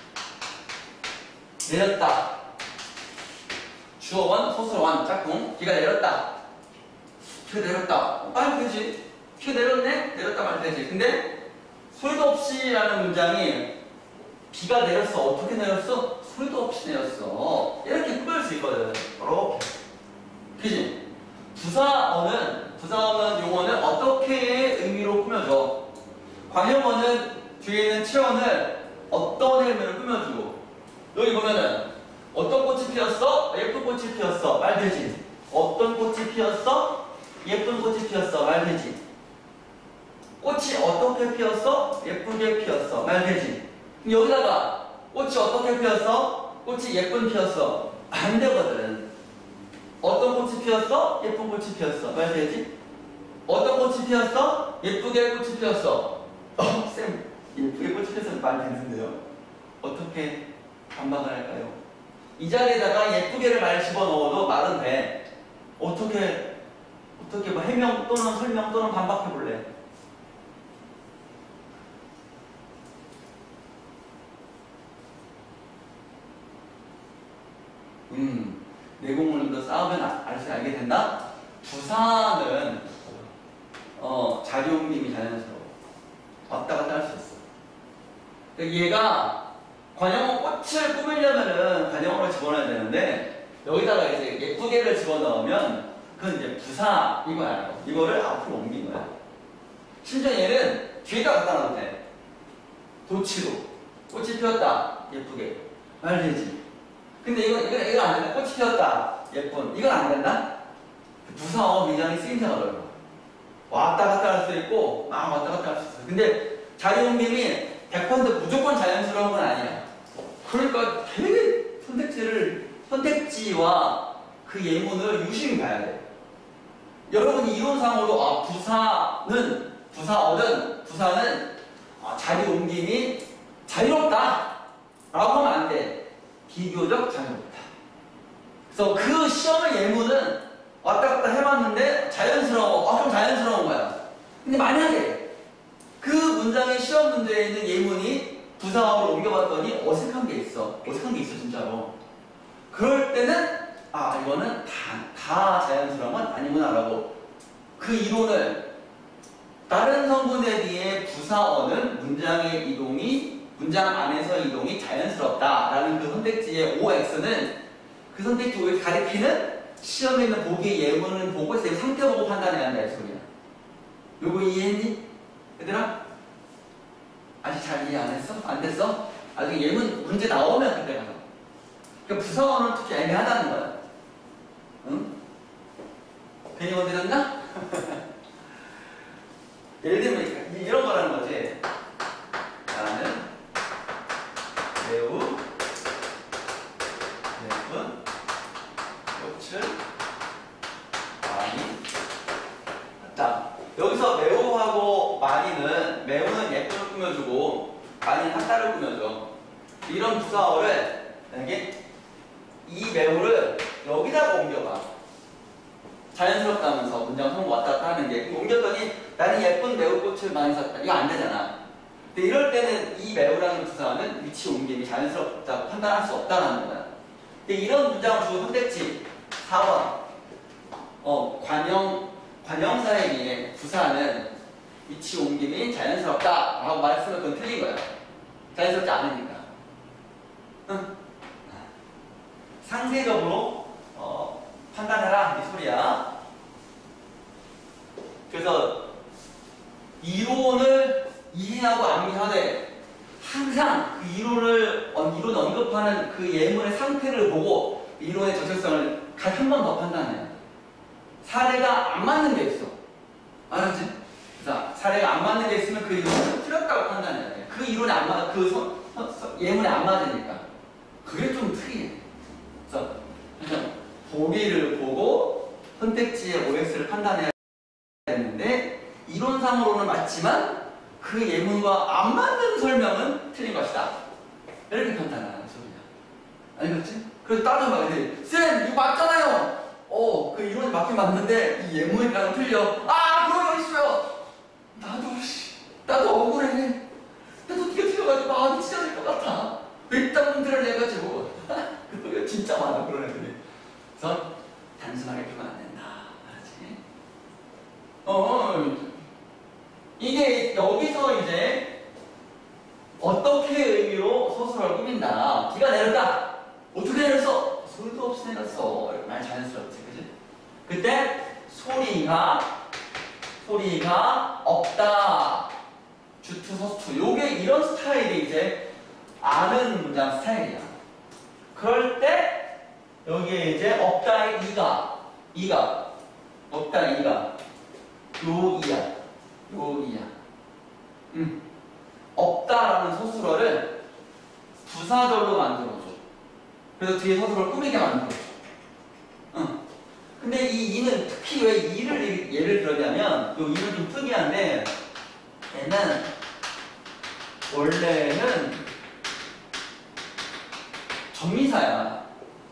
내렸다. 주어 원, 소설 원, 짝꿍. 비가 내렸다. 비가 내렸다. 말면 되지. 비가 내렸네? 내렸다 말면 되지. 근데 소리도 없이 라는 문장이 비가 내렸어. 어떻게 내렸어? 소리도 없이 내렸어. 이렇게 꾸밀 수 있거든. 이렇게. 그지? 부사어는, 부사어는 용어는 어떻게 의미로 꾸며져? 관형어는 뒤에 있는 체언을 어떤 의미로 꾸며주고, 여기 보면은 어떤 꽃이 피었어? 예쁜 꽃이 피었어. 말 되지. 어떤 꽃이 피었어? 예쁜 꽃이 피었어. 말 되지. 꽃이 어떻게 피었어? 예쁘게 피었어. 말 되지. 그럼 여기다가 꽃이 어떻게 피었어? 꽃이 예쁜 피었어. 안 되거든. 어떤 꽃이 피었어? 예쁜 꽃이 피었어. 말 되지? 어떤 꽃이 피었어? 예쁘게 꽃이 피었어. 어, 쌤, 예쁘게 꽃이 피었어. 말 되는데요. 어떻게 반박을 할까요? 이 자리에다가 예쁘게를 말 집어넣어도 말은 돼. 어떻게, 어떻게 뭐 해명 또는 설명 또는 반박해볼래? 음, 내공을 좀 더 쌓으면 알수 알게 된다? 부사는 어, 자리 옮김이 자연스러워. 왔다 갔다 할 수 있어. 그러니까 얘가 관형어 꽃을 꾸미려면은 관형어를 집어넣어야 되는데 여기다가 이제 예쁘게를 집어넣으면 그건 이제 부사 이거야. 이거를 앞으로 옮긴 거야. 심지어 얘는 뒤에다 갖다 놔도 돼. 도치로 꽃이 피었다. 예쁘게. 말 되지. 근데 이거, 이거, 이거 안 된다. 꽃이 피었다. 예쁜. 이건 안 된다? 부사어 굉장히 쓰임새가 넓어. 왔다 갔다 할 수 있고, 막 왔다 갔다 할 수 있어. 근데 자리 옮김이 백 퍼센트 무조건 자연스러운 건 아니야. 그러니까 되게 선택지를, 선택지와 그 예문을 유심히 봐야 돼. 여러분이 이론상으로, 아, 부사는, 부사어는, 부사는 아, 자리 옮김이 자유롭다. 라고 하면 안 돼. 비교적 자유롭다. 그래서 그 시험의 예문은 왔다 갔다 해봤는데 자연스러워. 아, 그럼 자연스러운 거야. 근데 만약에 그 문장의 시험 문제에 있는 예문이 부사어로 옮겨봤더니 어색한 게 있어. 어색한 게 있어, 진짜로. 그럴 때는 아, 이거는 다, 다 자연스러운 건 아니구나라고 그 이론을 다른 성분에 비해 부사어는 문장의 이동이 문장 안에서 이동이 자연스럽다라는 그 선택지의 오엑스는 그 선택지 오엑스 가리키는 시험에 있는 보기의 예문을 보고 상태 보고 판단해야 한다 이 소리야. 요거 이해했니? 얘들아? 아직 잘 이해 안 했어? 안 됐어? 아직 예문 문제 나오면 그때 가서. 그러니까 부사어는 특히 애매하다는 거야. 응? 괜히 건드렸나? 예를 들면 이런 거라는 거지. 나는 매우 예쁜 꽃을 많이 자, 여기서 매우하고 많이는 매우는 예쁨을 꾸며주고 많이는 핫다를 꾸며줘. 이런 부사어를 만약에 이 매우를 여기다가 옮겨봐. 자연스럽다면서 문장 성공 왔다 갔다 하는 게 옮겼더니 나는 예쁜 매우꽃을 많이 샀다. 이거 안 되잖아. 근데 이럴 때는 이 매우라는 부사는 위치 옮김이 자연스럽다고 판단할 수 없다는 거야. 근데 이런 문장을 주고 선택지 사 번 어, 관형, 관형사에 비해 부사는 위치 옮김이 자연스럽다 라고 말했으면 그건 틀린 거야. 자연스럽지 않으니까. 응? 상세적으로 어, 판단해라 이 소리야. 그래서 이론을 이해하고 암기하되 항상 그 이론을 이론 언급하는 그 예문의 상태를 보고 이론의 적절성을 한 번 더 판단해요. 사례가 안 맞는 게 있어. 알았지? 자, 사례가 안 맞는 게 있으면 그 이론은 틀렸다고 판단해야 돼. 그 이론이 안 맞아, 그 서, 서, 서, 예문에 안 맞으니까. 그게 좀 특이해. 그래서 보기를 보고 선택지의 오엑스를 판단해야 되는데 이론상으로는 맞지만 그 예문과 안 맞는 설명은 틀린 것이다. 이렇게 판단하는 소리야. 알겠지? 그래서 따져봐. 쌤 이거 맞잖아요. 어, 그 이론이 맞긴 맞는데 이 예문이랑 틀려. 아, 그런 거 있어요. 나도 씨, 나도 억울해. 나도 네가 틀려가지고 마음이 찢어질 것 같아. 일단 문제를 내가지고. 그거 진짜 많아 그런 애들이. 그래서 단순하게 풀면 안 된다. 알았지? 어, 이게 여기서 이제 어떻게 의미로 소설을 꾸민다. 비가 내렸다. 어떻게 내렸어? 소리도 없이 내렸어. 말 자연스럽지, 그지? 그때 소리가 소리가 없다. 주투, 서투. 요게 이런 스타일이 이제 아는 문장 스타일이야. 그럴 때 여기에 이제 없다의 이가 이가 없다의 이가 요 이야 요 이야 음. 없다라는 서술어를 부사절로 만들어줘. 그래서 뒤에 서술어를 꾸미게 만들어줘. 응. 근데 이 이는 특히 왜 이를 예를 들었냐면 요 이는 좀 특이한데 얘는 원래는 전미사야.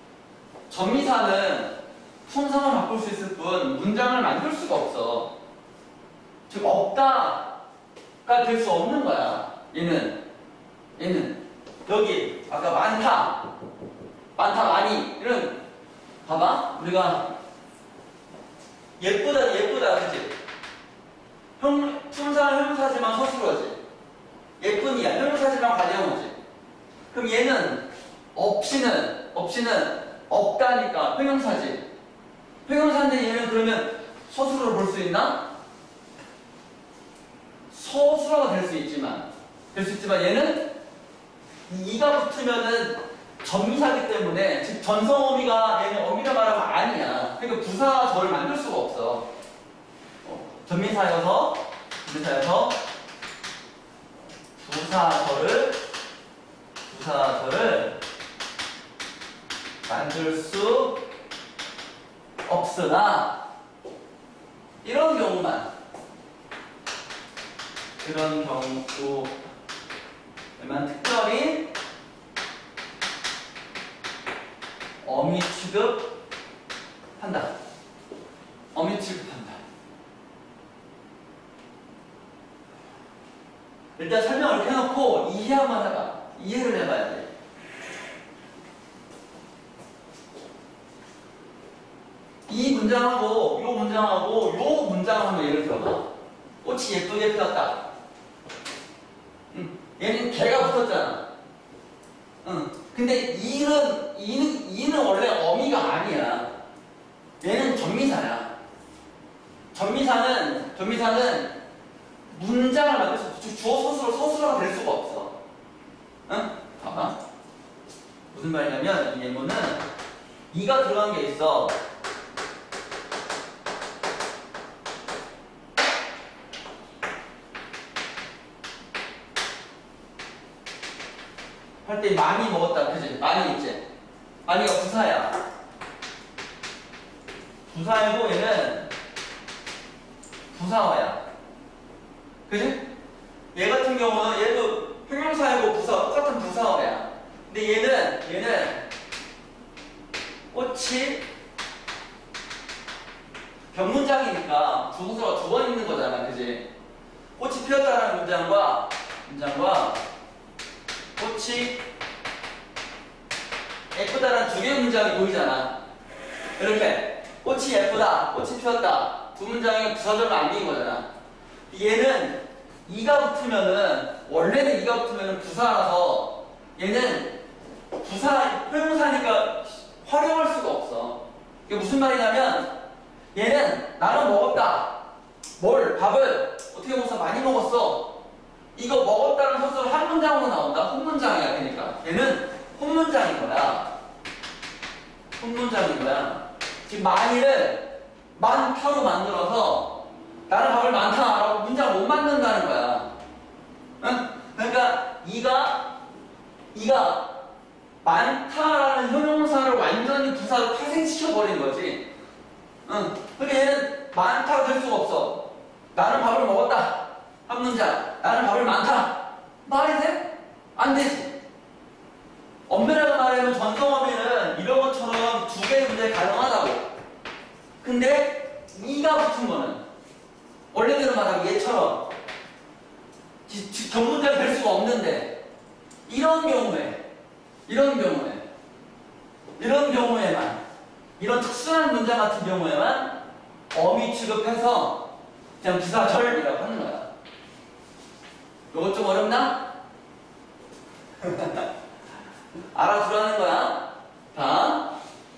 전미사는 품성을 바꿀 수 있을 뿐 문장을 만들 수가 없어. 즉 없다가 될 수 없는 거야. 얘는 얘는 여기 아까 많다 많다 많이 이런 봐봐. 우리가 예쁘다 예쁘다 그치? 형, 품사는 형용사지만 서술어지. 예쁜이야 형용사지만 관형어지. 그럼 얘는 없이는 없이는 없다니까 형용사지. 형용사인데 얘는 그러면 서술어로 볼 수 있나? 서술어가 될 수 있지만 될 수 있지만 얘는 이가 붙으면은 전미사기 때문에 즉 전성어미가 얘는 어미라 말하면 아니야. 그러니까 부사절을 만들 수가 없어. 어, 전미사여서 전미사여서 부사절을 부사절을 만들 수 없으나 이런 경우만 그런 경우에만 특별히 어미 취급한다. 어미 취급한다. 일단 설명을 이렇게 해놓고 이해 한번 해봐. 이해를 해봐야 돼. 이 문장하고 요 문장하고 요 문장을 한번 예를 들어봐. 꽃이 예쁘게 피었다. 응. 얘는 개가 붙었잖아. 응. 근데 이는 이는 이는 원래 어미가 아니야. 얘는 전미사야. 전미사는 전미사는 문장을 만들 수 없어. 주어 서술어 서술어가 될 수가 없어. 응? 봐봐. 무슨 말이냐면 이 예문은 이가 들어간 게 있어. 할 때 많이 먹었다, 그지? 많이 있지? 많이가 부사야. 부사이고 얘는 부사어야. 그지? 얘 같은 경우는 얘도 형용사이고 부사 똑같은 부사어야. 근데 얘는 얘는 꽃이 변문장이니까 부사가 두 번 있는 거잖아, 그지? 꽃이 피었다는 문장과 문장과 꽃이 예쁘다라는 두 개의 문장이 보이잖아. 이렇게 꽃이 예쁘다, 꽃이 피었다 두 문장에 부사절을 남긴 거잖아. 얘는 이가 붙으면은 원래는 이가 붙으면은 부사라서 얘는 부사 형용사니까 활용할 수가 없어. 이게 무슨 말이냐면 얘는 나는 먹었다. 뭘 밥을 어떻게 먹었어? 많이 먹었어. 이거 먹었다는 서술은 한 문장으로 나온다. 혼문장이야. 그러니까 얘는 혼문장인 거야. 혼문장인 거야. 지금 많이를 많다로 만들어서 나는 밥을 많다라고 문장을 못 만든다는 거야. 응? 그러니까 이가 이가 많다라는 형용사를 완전히 부사로 파생시켜버린 거지. 응. 그러니까 얘는 많다고 될 수가 없어. 나는 밥을 먹었다. 한 문장. 나는 밥을 많다. 말이 돼? 안 되지. 엄밀하게 말하면 전성어미는 이런 것처럼 두 개의 문장이 가능하다고. 근데 이가 붙은 거는 원래대로 말하면 얘처럼 견문장이 될 수가 없는데 이런 경우에 이런 경우에 이런 경우에만 이런 특수한 문장 같은 경우에만 어미 취급해서 그냥 부사절이라고 하는 거야. 이것 좀 어렵나? 알아두라는 거야. 다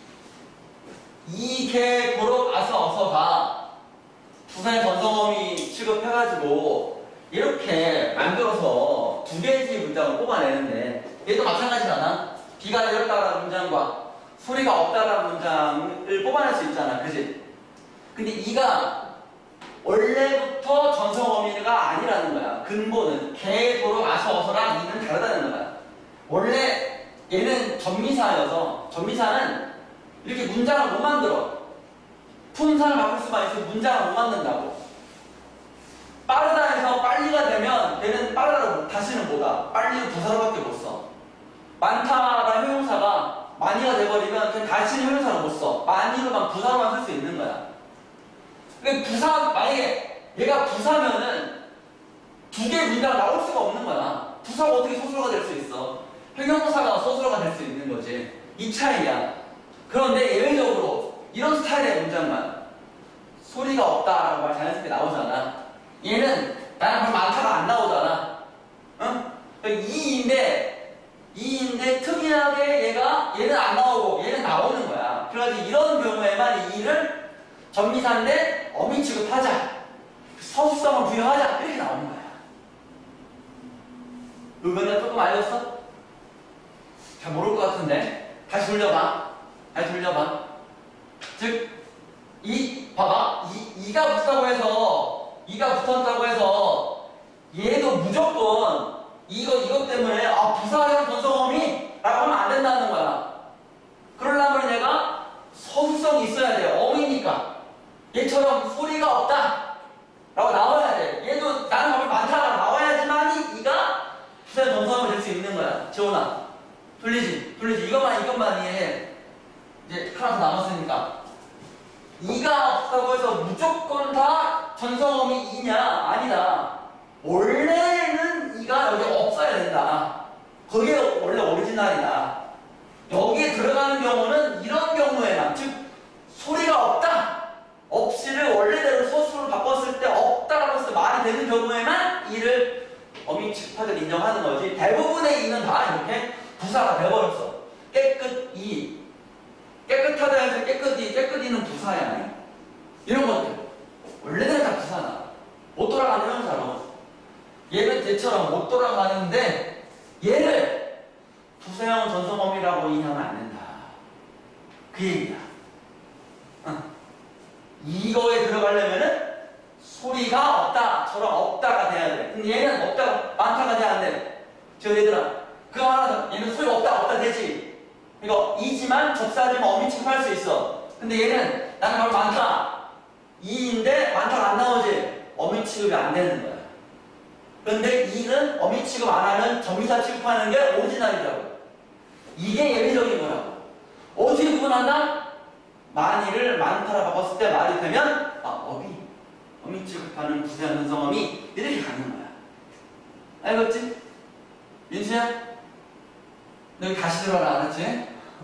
이개 도록 아서 어서가 부사의 전성어미 취급해가지고 이렇게 만들어서 두 개의 문장을 뽑아내는데 얘도 마찬가지잖아. 비가 내렸다라는 문장과 소리가 없다라는 문장을 뽑아낼 수 있잖아. 그지? 근데 이가 원래부터 전성어미가 아니라는 거야. 근본은 개, 도로, 아서, 어서랑 이는 다르다는 거야. 원래 얘는 전미사여서 전미사는 이렇게 문장을 못 만들어. 품사를 바꿀 수만 있어서 문장을 못 만든다고. 빠르다 해서 빨리가 되면 얘는 빠르다고 다시는 못하. 빨리는 부사로밖에 못 써. 많다라는 형용사가 많이가 돼버리면 그냥 다시는 형용사를 못 써. 많이로만 부사로만 쓸 수 있는 거야. 그러니까 부사, 만약에 얘가 부사면은 두 개의 문장을 나올 수가 없는 거야. 부사가 어떻게 소수로가 될 수 있어? 형용사가 소수로가 될 수 있는 거지. 이 차이야. 그런데 예외적으로 이런 스타일의 문장만 소리가 없다라고 말 자연스럽게 나오잖아. 얘는 나는 별 많다가 안 나오잖아. 응? 이인데 이인데 특이하게 얘가 얘는 안 나오고 얘는 나오는 거야. 그래가지고 이런 경우에만 이를 전미사인데 어미 취급하자. 서술성을 부여하자. 이렇게 나오는 거야. 이거는 조금 알렸어? 잘 모를 것 같은데 다시 돌려봐. 다시 돌려봐. 즉, 이 봐봐. 이, 이가 붙다고 해서 이가 붙었다고 해서 얘도 무조건 이거 이것 때문에 아 부사형 전성어미 라고 하면 안 된다는 거야. 그러려면 얘가 서술성이 있어야 돼. 어미니까. 얘처럼 소리가 없다 라고 나와야 돼. 얘도 나는 밥을 많다가 나와야지만 이가 부사형 전성어미 될 수 있는 거야. 지원아. 돌리지. 돌리지. 이것만 이것만 이해해. 이제 하나 더 남았으니까. 이가 맞췄다고 해서 무조건 다 전성어미 이냐? 아니다. 원래는 이가 여기 없어야 된다. 그게 원래 오리지널이다. 여기에 들어가는 경우는 이런 경우에만, 즉 소리가 없다. 없이를 원래대로 소수로 바꿨을 때 없다라고 해서 말이 되는 경우에만 이를 어미 취급하듯 인정하는 거지. 대부분의 이는 다 이렇게 부사가 되어버렸어. 깨끗 이, 깨끗하다 해서 깨끗이, 깨끗이는 부사야. 이런 것들 원래는 다 부사다. 못 돌아가는 형사로. 얘는 얘처럼 못 돌아가는데 얘를 부사형 전성어미라고 인정하면 안 된다. 그 얘기야. 어. 이거에 들어가려면은 소리가 없다처럼 없다가 돼야 돼. 근데 얘는 없다가 많다가 돼야 안 돼. 저 얘들아, 그거 하나 더. 얘는 소리가 없다 없다 되지. 이거 이지만 접사하지만 어미 취급할 수 있어. 근데 얘는 나는 바로 많다. 이인데 많다가 안 나오지. 어미 취급이 안 되는 거야. 그런데 이는 어미 취급 안 하는 정비사 취급하는 게 오리지널이라고. 이게 예외적인 거라고. 어떻게 구분한다? 만일을 많다라 바꿨을 때 말이 되면 아, 어미, 어미 취급하는 부사형 전성어미 이렇게 가는 거야. 알겠지? 민수야? 너 여기 다시 들어라, 알았지?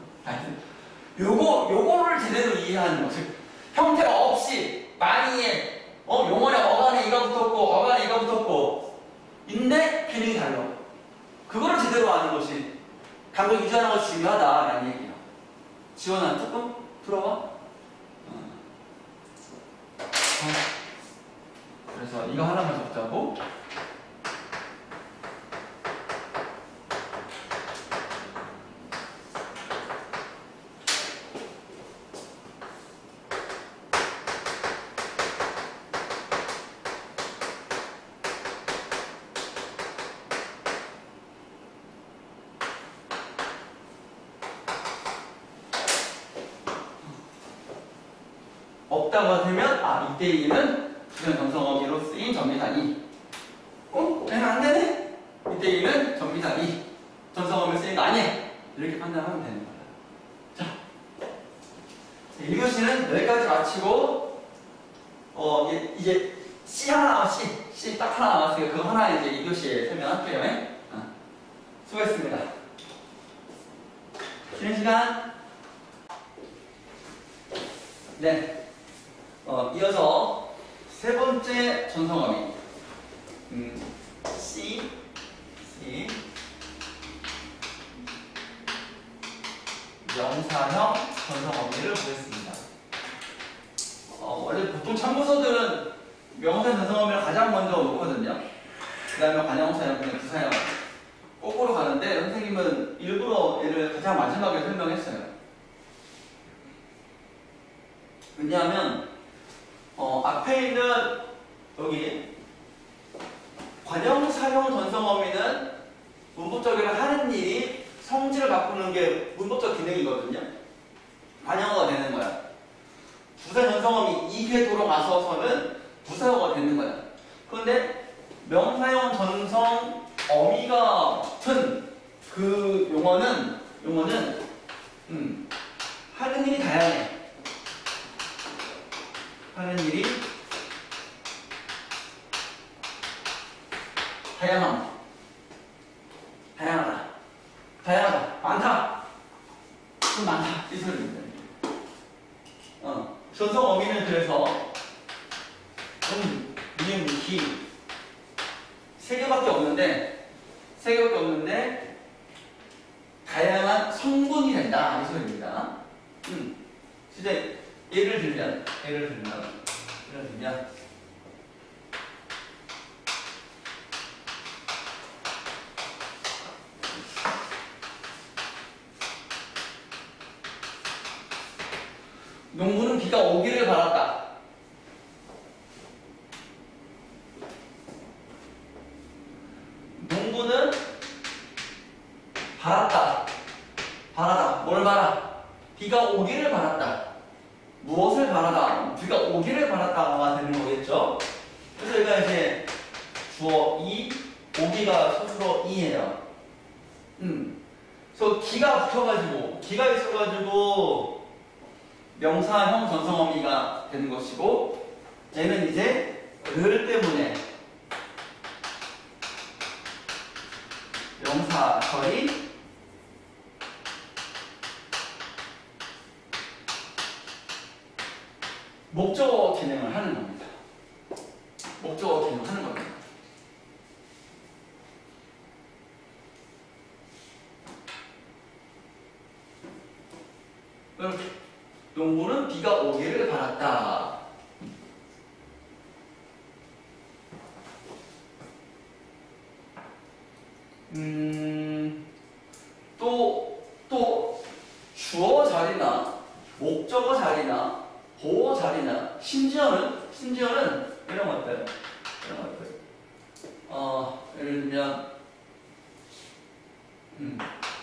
요거, 요거를 제대로 이해하는 거지. 형태 없이 만이에 어, 용어에 어간에 이가 붙었고 어간에 이가 붙었고 인데 기능이 달라. 그거를 제대로 아는 것이 감각 유지하는 것이 중요하다라는 얘기야. 지원아, 조금 들어봐. 어. 그래서 이거 하나만 적자고. 없다고 되면 아, 이때 이는 부정 정성어미로 쓰인 전미사 이. 어? 내가 안 되네? 이때 이는 전미사 이. 전성어미로 쓰인 거 아니야. 이렇게 판단하면 되는 거야. 자, 일 교시는 여기까지 마치고 어 이제 C 하나 남았 C, C 딱 하나 남았으니까 그거 하나 이제 이 교시에 설명할게요. 어. 수고했습니다. 쉬는 시간. 네. 어, 이어서 세 번째 전성어미 음, C, C 명사형 전성어미를 보겠습니다. 어, 원래 보통 참고서들은 명사 전성어미를 가장 먼저 놓거든요. 그 다음에 관형사형, 그냥 부사형 거꾸로 가는데 선생님은 일부러 얘를 가장 마지막에 설명했어요. 왜냐하면 어, 앞에 있는 여기 관형사형 전성어미는 문법적으로 하는 일이 성질을 바꾸는 게 문법적 기능이거든요. 관형어가 되는 거야. 부사 전성어미 이 궤도로 가서서는 부사어가 되는 거야. 그런데 명사형 전성어미가 같은 그 용어는 용어는 음, 하는 일이 다양해. 하는 일이 다양함, 다양하다, 다양하다, 많다, 좀 많다 이 소리입니다. 어, 전성어미는 그래서 음, 미음, 히 세 개밖에 없는데 세 개밖에 없는데 다양한 성분이 된다 이 소리입니다. 음, 진짜 예를 들면, 예를 들면, 예를 들면, 농부는 비가 오기를 바랐다. 농부는 바랐다. 바라다. 뭘 바라? 비가 오기를 바랐다. 무엇을 바라다? 비가 오기를 바랐다가 되는 거겠죠? 그래서 여기가 이제 주어 이, 오기가 스스로 이예요. 음. 그래서 기가 붙어가지고, 기가 있어가지고 명사형 전성어미가 되는 것이고, 얘는 이제 을 때문에 명사 절이 목적어 기능을 하는 겁니다. 목적어 기능을 하는 겁니다. 농부는 비가 오기를 바랐다. 음, 또, 또, 주어 자리나, 목적어 자리나, 보어 자리나, 심지어는, 심지어는, 이런 것들, 이런 것들. 어, 예를 들면, 음,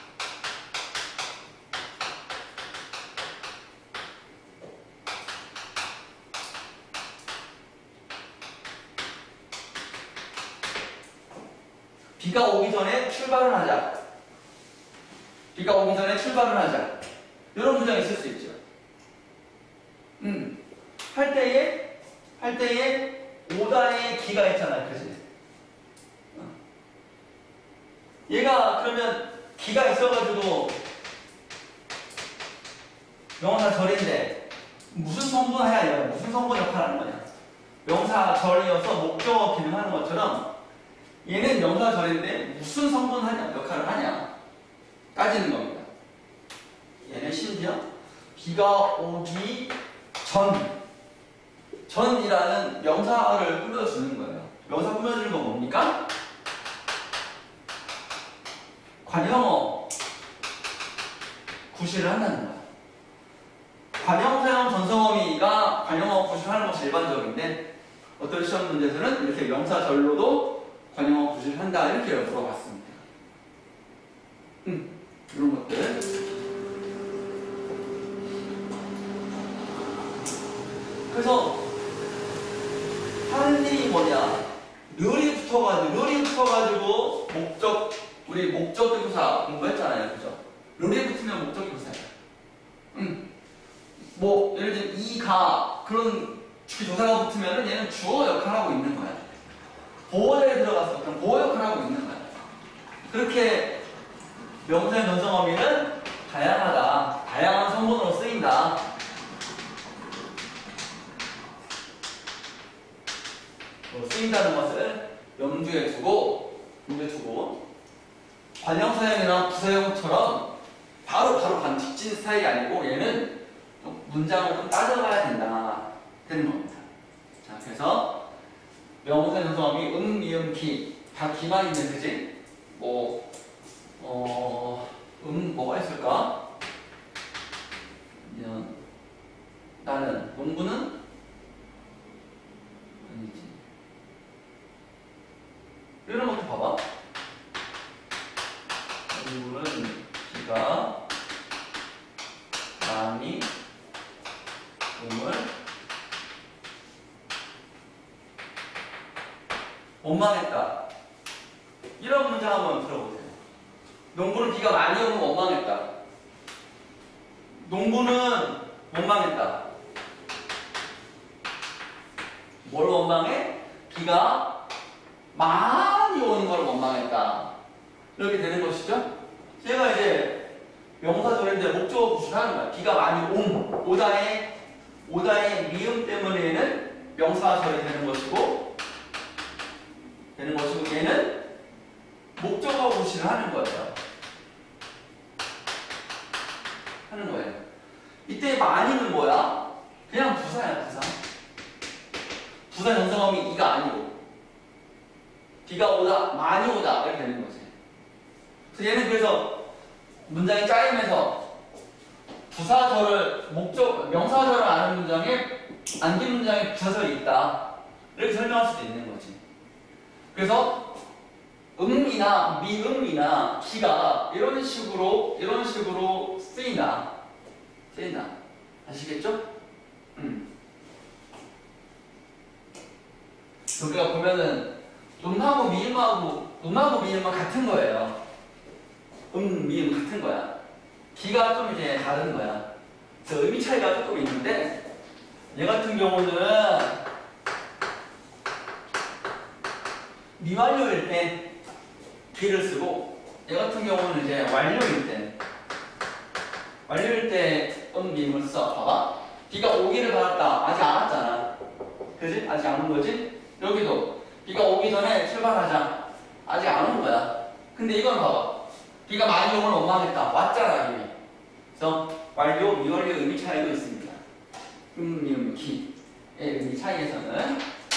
비가 오기 전에 출발을 하자. 비가 오기 전에 출발을 하자. 이런 문장이 있을 수 있죠. 음, 할 때에, 할 때에 오다의 기가 있잖아요. 그지? 어. 얘가 그러면 기가 있어가지고 명사 절인데 무슨 성분 해야 돼요? 무슨 성분 역할을 하는 거냐? 명사 절이어서 목적어 기능하는 것처럼 얘는 명사절인데 무슨 성분 하냐, 역할을 하냐 따지는 겁니다. 얘는 심지어 비가 오기 전, 전이라는 명사를 꾸며주는 거예요. 명사 꾸며주는 건 뭡니까? 관형어 구실을 한다는 거야. 관형사형 전성어미가 관형어 구실하는 것이 일반적인데 어떤 시험 문제에서는 이렇게 명사절로도 관형어 구실을 한다 이렇게 물어봤습니다. 음, 이런 것들. 그래서 하는 일이 뭐냐? 룰이 붙어가지고 룰이 붙어가지고 목적 우리 목적교사 공부했잖아요, 그죠? 룰이 붙으면 목적교사예요. 음, 뭐 예를 들면 이가 그런 조사가 붙으면은 얘는 주어 역할하고 있는 거야. 보어에 들어갔을 때 보어 역할을 하고 있는 거야. 그렇게 명사의 전성어미는 다양하다. 다양한 성분으로 쓰인다. 쓰인다는 것을 염두에 두고, 염두에 두고, 관형사형이나 부사형처럼 바로 바로 반 직진 스타일이 아니고 얘는 좀 문장을 좀 따져봐야 된다. 되는 겁니다. 자, 그래서 명사의 전성어미 음, 미음, 기 다 기만 있는 그지? 뭐, 어, 음, 뭐가 있을까? 그냥 나는, 농부는? 아니지. 이런 것도 봐봐. 농부는 비가 많이 음을 원망했다. 이런 문장 한번 들어보세요. 농부는 비가 많이 오면 원망했다. 농부는 원망했다. 뭘 원망해? 비가 많이 오는 걸 원망했다. 이렇게 되는 것이죠. 제가 이제 명사절인데 목적어 구실하는 거야. 비가 많이 옴. 오다의, 오다의 미음 때문에는 명사절이 되는 것이고, 되는 것이고, 얘는 목적어 구실을 하는 거예요. 하는 거예요. 이때 많이는 뭐야? 그냥 부사야, 부사. 부사 전성어미 이가 아니고. 비가 오다, 많이 오다, 이렇게 되는 거지. 그래서 얘는 그래서 문장이 짜이면서 부사절을, 목적, 명사절을 아는 문장에, 안긴 문장에 부사절이 있다. 이렇게 설명할 수도 있는 거지. 그래서 음이나 미음이나 기가 이런 식으로 이런 식으로 쓰인다. 쓰인다. 아시겠죠? 음. 우리가 보면은 음하고 미음하고 음하고 미음은 같은 거예요. 음, 미음 같은 거야. 기가 좀 이제 다른 거야. 그래서 의미 차이가 조금 있는데 얘 같은 경우는 미완료일 때 비를 쓰고, 얘 같은 경우는 이제 완료일 때, 완료일 때 은 미음을 써. 봐봐. 비가 오기를 바랐다. 아직 안 왔잖아. 그지? 아직 안 온 거지? 여기도 비가 오기 전에 출발하자. 아직 안 온 거야. 근데 이건 봐봐. 비가 많이 오면 원망했다. 왔잖아, 이미. 그래서 완료, 미완료 의미 차이도 있습니다. 음, 미음, 기의 의미 차이에서는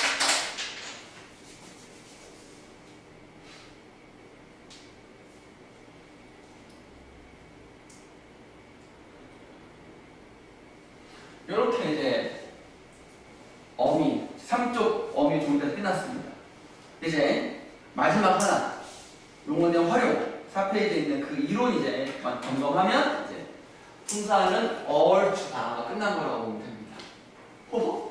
이렇게 이제 어미, 삼쪽 어미 종류가 끝났습니다. 이제 마지막 하나, 용언의 활용, 사 페이지에 있는 그 이론 이제 점검하면 이제 품사는 얼추다 끝난 거라고 보면 됩니다. 호호?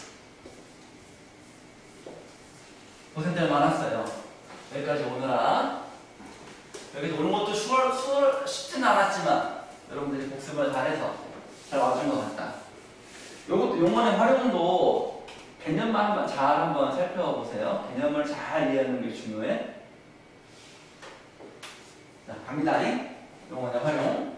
고생들 많았어요. 여기까지 오느라. 여기 오는 것도 수월, 수월 쉽지는 않았지만 여러분들이 복습을 잘해서 잘 와준 것 같다. 요것도 용언의 활용도 개념만 한번 잘 한번 살펴보세요. 개념을 잘 이해하는 게 중요해. 자, 갑니다. 용언의 활용.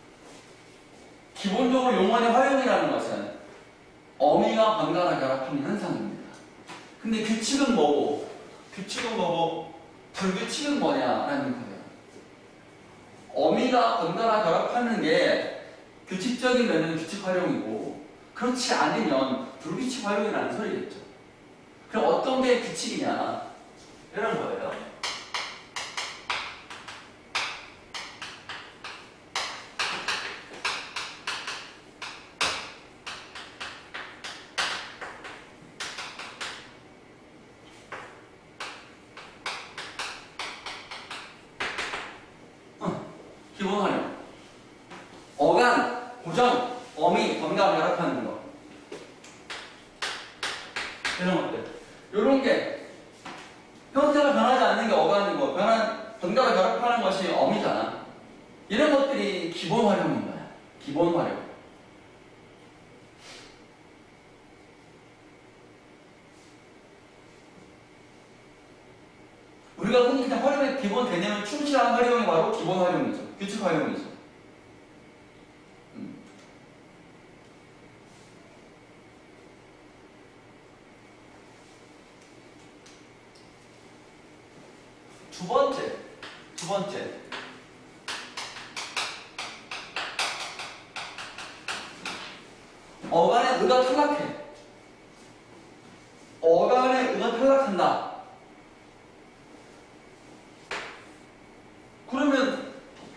기본적으로 용언의 활용이라는 것은 어미가 번갈아 결합하는 현상입니다. 근데 규칙은 뭐고, 규칙은 뭐고, 불규칙은 뭐냐라는 거예요. 어미가 번갈아 결합하는 게 규칙적이면 규칙 활용이고, 그렇지 않으면 불규칙 활용이라는 소리겠죠. 그럼 어떤 게 규칙이냐? 이런 거예요. 어, 기본 활용. 어간, 고정, 어미, 번갈아 결합하는 거. 이런 것들. 이런 게 형태가 변하지 않는 게 어간이고, 변한, 번갈아 결합하는 것이 어미잖아. 이런 것들이 기본 활용인 거야. 기본 활용. 우리가 흔히 그냥 활용의 기본 개념을 충실한 활용이 바로 기본 활용이죠. 규칙 활용이죠. 음. 두 번째, 두 번째. 어간의 의가 탈락해. 어간의 의가 탈락한다. 그러면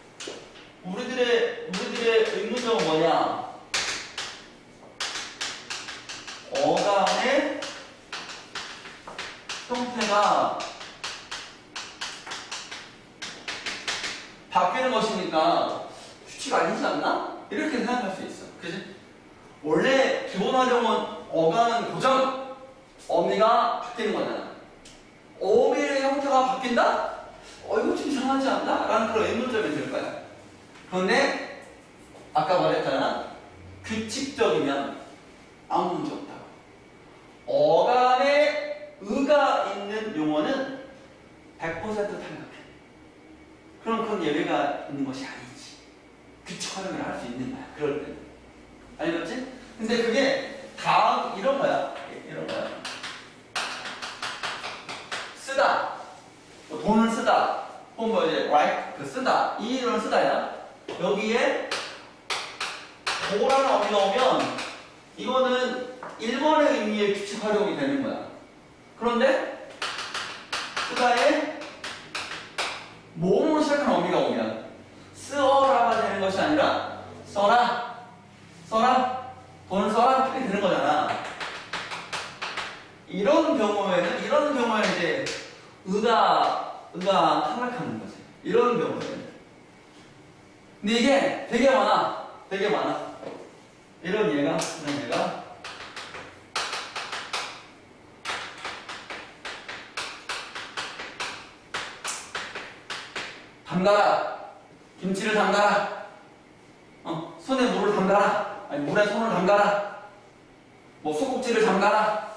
우리들의 우리들의 의문점은 뭐냐? 어간의 형태가 바뀌는 것이니까 규칙 아니지 않나? 이렇게 생각할 수 있어. 그지? 원래 기본 활용은 어간은 고정, 어미가 바뀌는 거잖아. 어미의 형태가 바뀐다? 어, 이거 좀 이상하지 않나? 라는 그런 의문점이 들 거야. 그런데 아까 말했잖아. 규칙적이면 아무 문제 없다. 어간에 의가 있는 용어는 백 퍼센트 탈락해. 그럼 그건 예외가 있는 것이 아니지. 규칙 활용을 할 수 있는 거야. 그럴 때. 알겠지? 근데 그게 다음 이런 거야. 이런 거야. 쓰다. 뭐 돈을 쓰다. 혹은 뭐 이제 right 그 쓰다. 이 이론을 쓰다야. 여기에 도라는 어미가 오면 이거는 일 번의 의미의 규칙 활용이 되는 거야. 그런데 쓰다에 모음으로 시작한 어미가 오면 쓰어라가 되는 것이 아니라 써라. 써라, 돈을 써라, 이렇게 되는 거잖아. 이런 경우에는, 이런 경우에는 이제, 의가, 의가 탈락하는 거지. 이런 경우에는. 근데 이게 되게 많아. 되게 많아. 이런 얘가, 이런 얘가. 담가라. 김치를 담가라. 어, 손에 물을 담가라. 아니, 물에 손을 담가라. 뭐 소꼭지를 잠가라.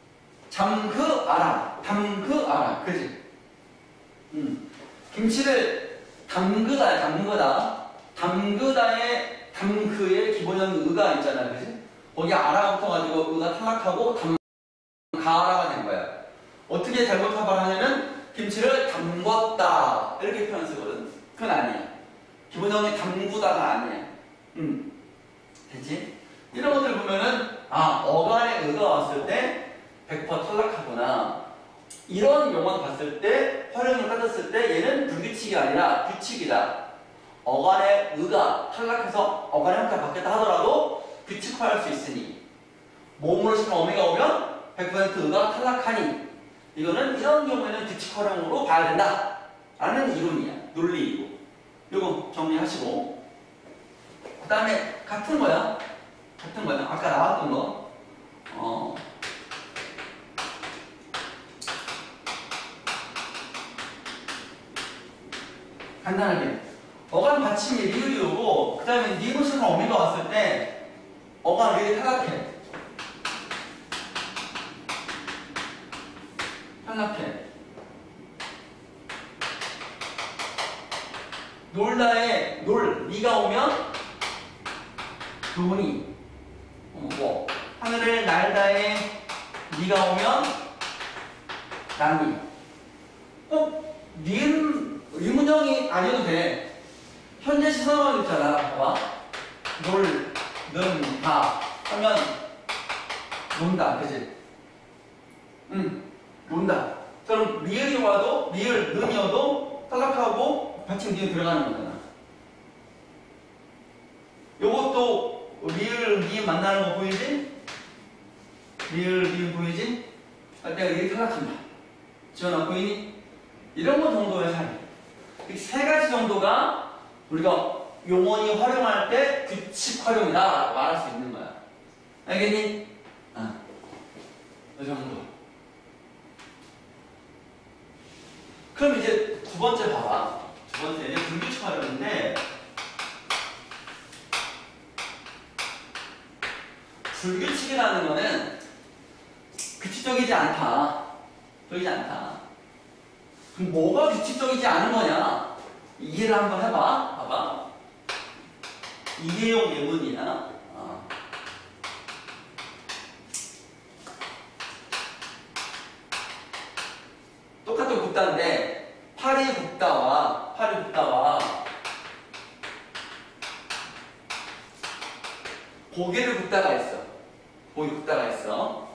잠그아라. 담그아라. 그지? 음. 김치를 담그다, 담그다. 담그다의 담그의 기본형 의가 있잖아. 그지? 거기 아라가 붙어가지고 의가 탈락하고 담가라가 된 거야. 어떻게 잘못 타발을 하냐면 김치를 담궜다. 이렇게 표현 쓰거든. 그건 아니야. 기본형이 담그다가 아니야. 음. 되지? 이런 것들 보면은, 아, 어간의 의가 왔을 때 백 퍼센트 탈락하구나. 이런 용어 봤을 때, 활용을 따졌을 때 얘는 불규칙이 아니라 규칙이다. 어간의 의가 탈락해서 어간의 형태가 바뀌었다 하더라도 규칙화할 수 있으니 모음으로 시킨 어미가 오면 백 퍼센트 의가 탈락하니 이거는 이런 경우에는 규칙 활용으로 봐야 된다 라는 이론이야. 논리이고. 이거 정리하시고 그 다음에 같은 거야. 같은 거야. 아까 나왔던 거. 어. 간단하게. 어간 받침이 리을이 오고, 그 다음에 니모시는 어미가 왔을 때, 어간 리을이 탈락해. 탈락해. 놀다에, 놀, 니가 오면, 논이. 어, 뭐. 하늘을 날다에, 니가 오면, 남이. 꼭, 니은, 의문형이 아니어도 돼. 현재 시성은 있잖아. 봐봐. 놀, 는, 다 하면 논다. 그지? 응. 논다. 그럼 리을이 와도 리을, 는이어도 탈락하고 받침 뒤에 들어가는 거잖아. 요것도 리을, 니 만나는 거 보이지? 리을, 니 보이지? 할 때 리을 탈락한다. 지원아 보이니? 이런 거 정도의 사이. 이 세 가지 정도가 우리가 용언이 활용할 때 규칙 활용이다 말할 수 있는 거야. 알겠니? 아, 이 정도. 그럼 이제 두 번째 봐봐. 두 번째는 불규칙 활용인데 불규칙이라는 거는 규칙적이지 않다. 적이지 않다. 그럼 뭐가 규칙적이지 않은 거냐? 이해를 한번 해봐. 봐봐. 이해용 예문이야. 어. 똑같은 굽다인데 팔이 굽다와 팔이 굽다와 고개를 굽다가 있어. 고기 굽다가 있어.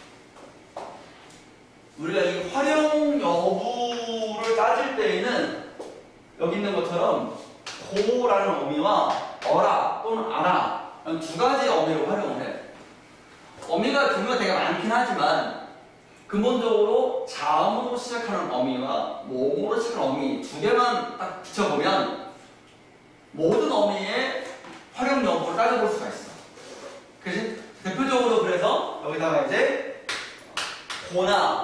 우리가 이 활용 여부를 따질 때에는 여기 있는 것처럼 고라는 어미와 어라 또는 아라 두 가지 어미로 활용을 해. 어미가 종류가 되게 많긴 하지만 근본적으로 자음으로 시작하는 어미와 모음으로 시작하는 어미 두 개만 딱 붙여보면 모든 어미의 활용 여부를 따져볼 수가 있어. 그치? 대표적으로 그래서 여기다가 이제 고나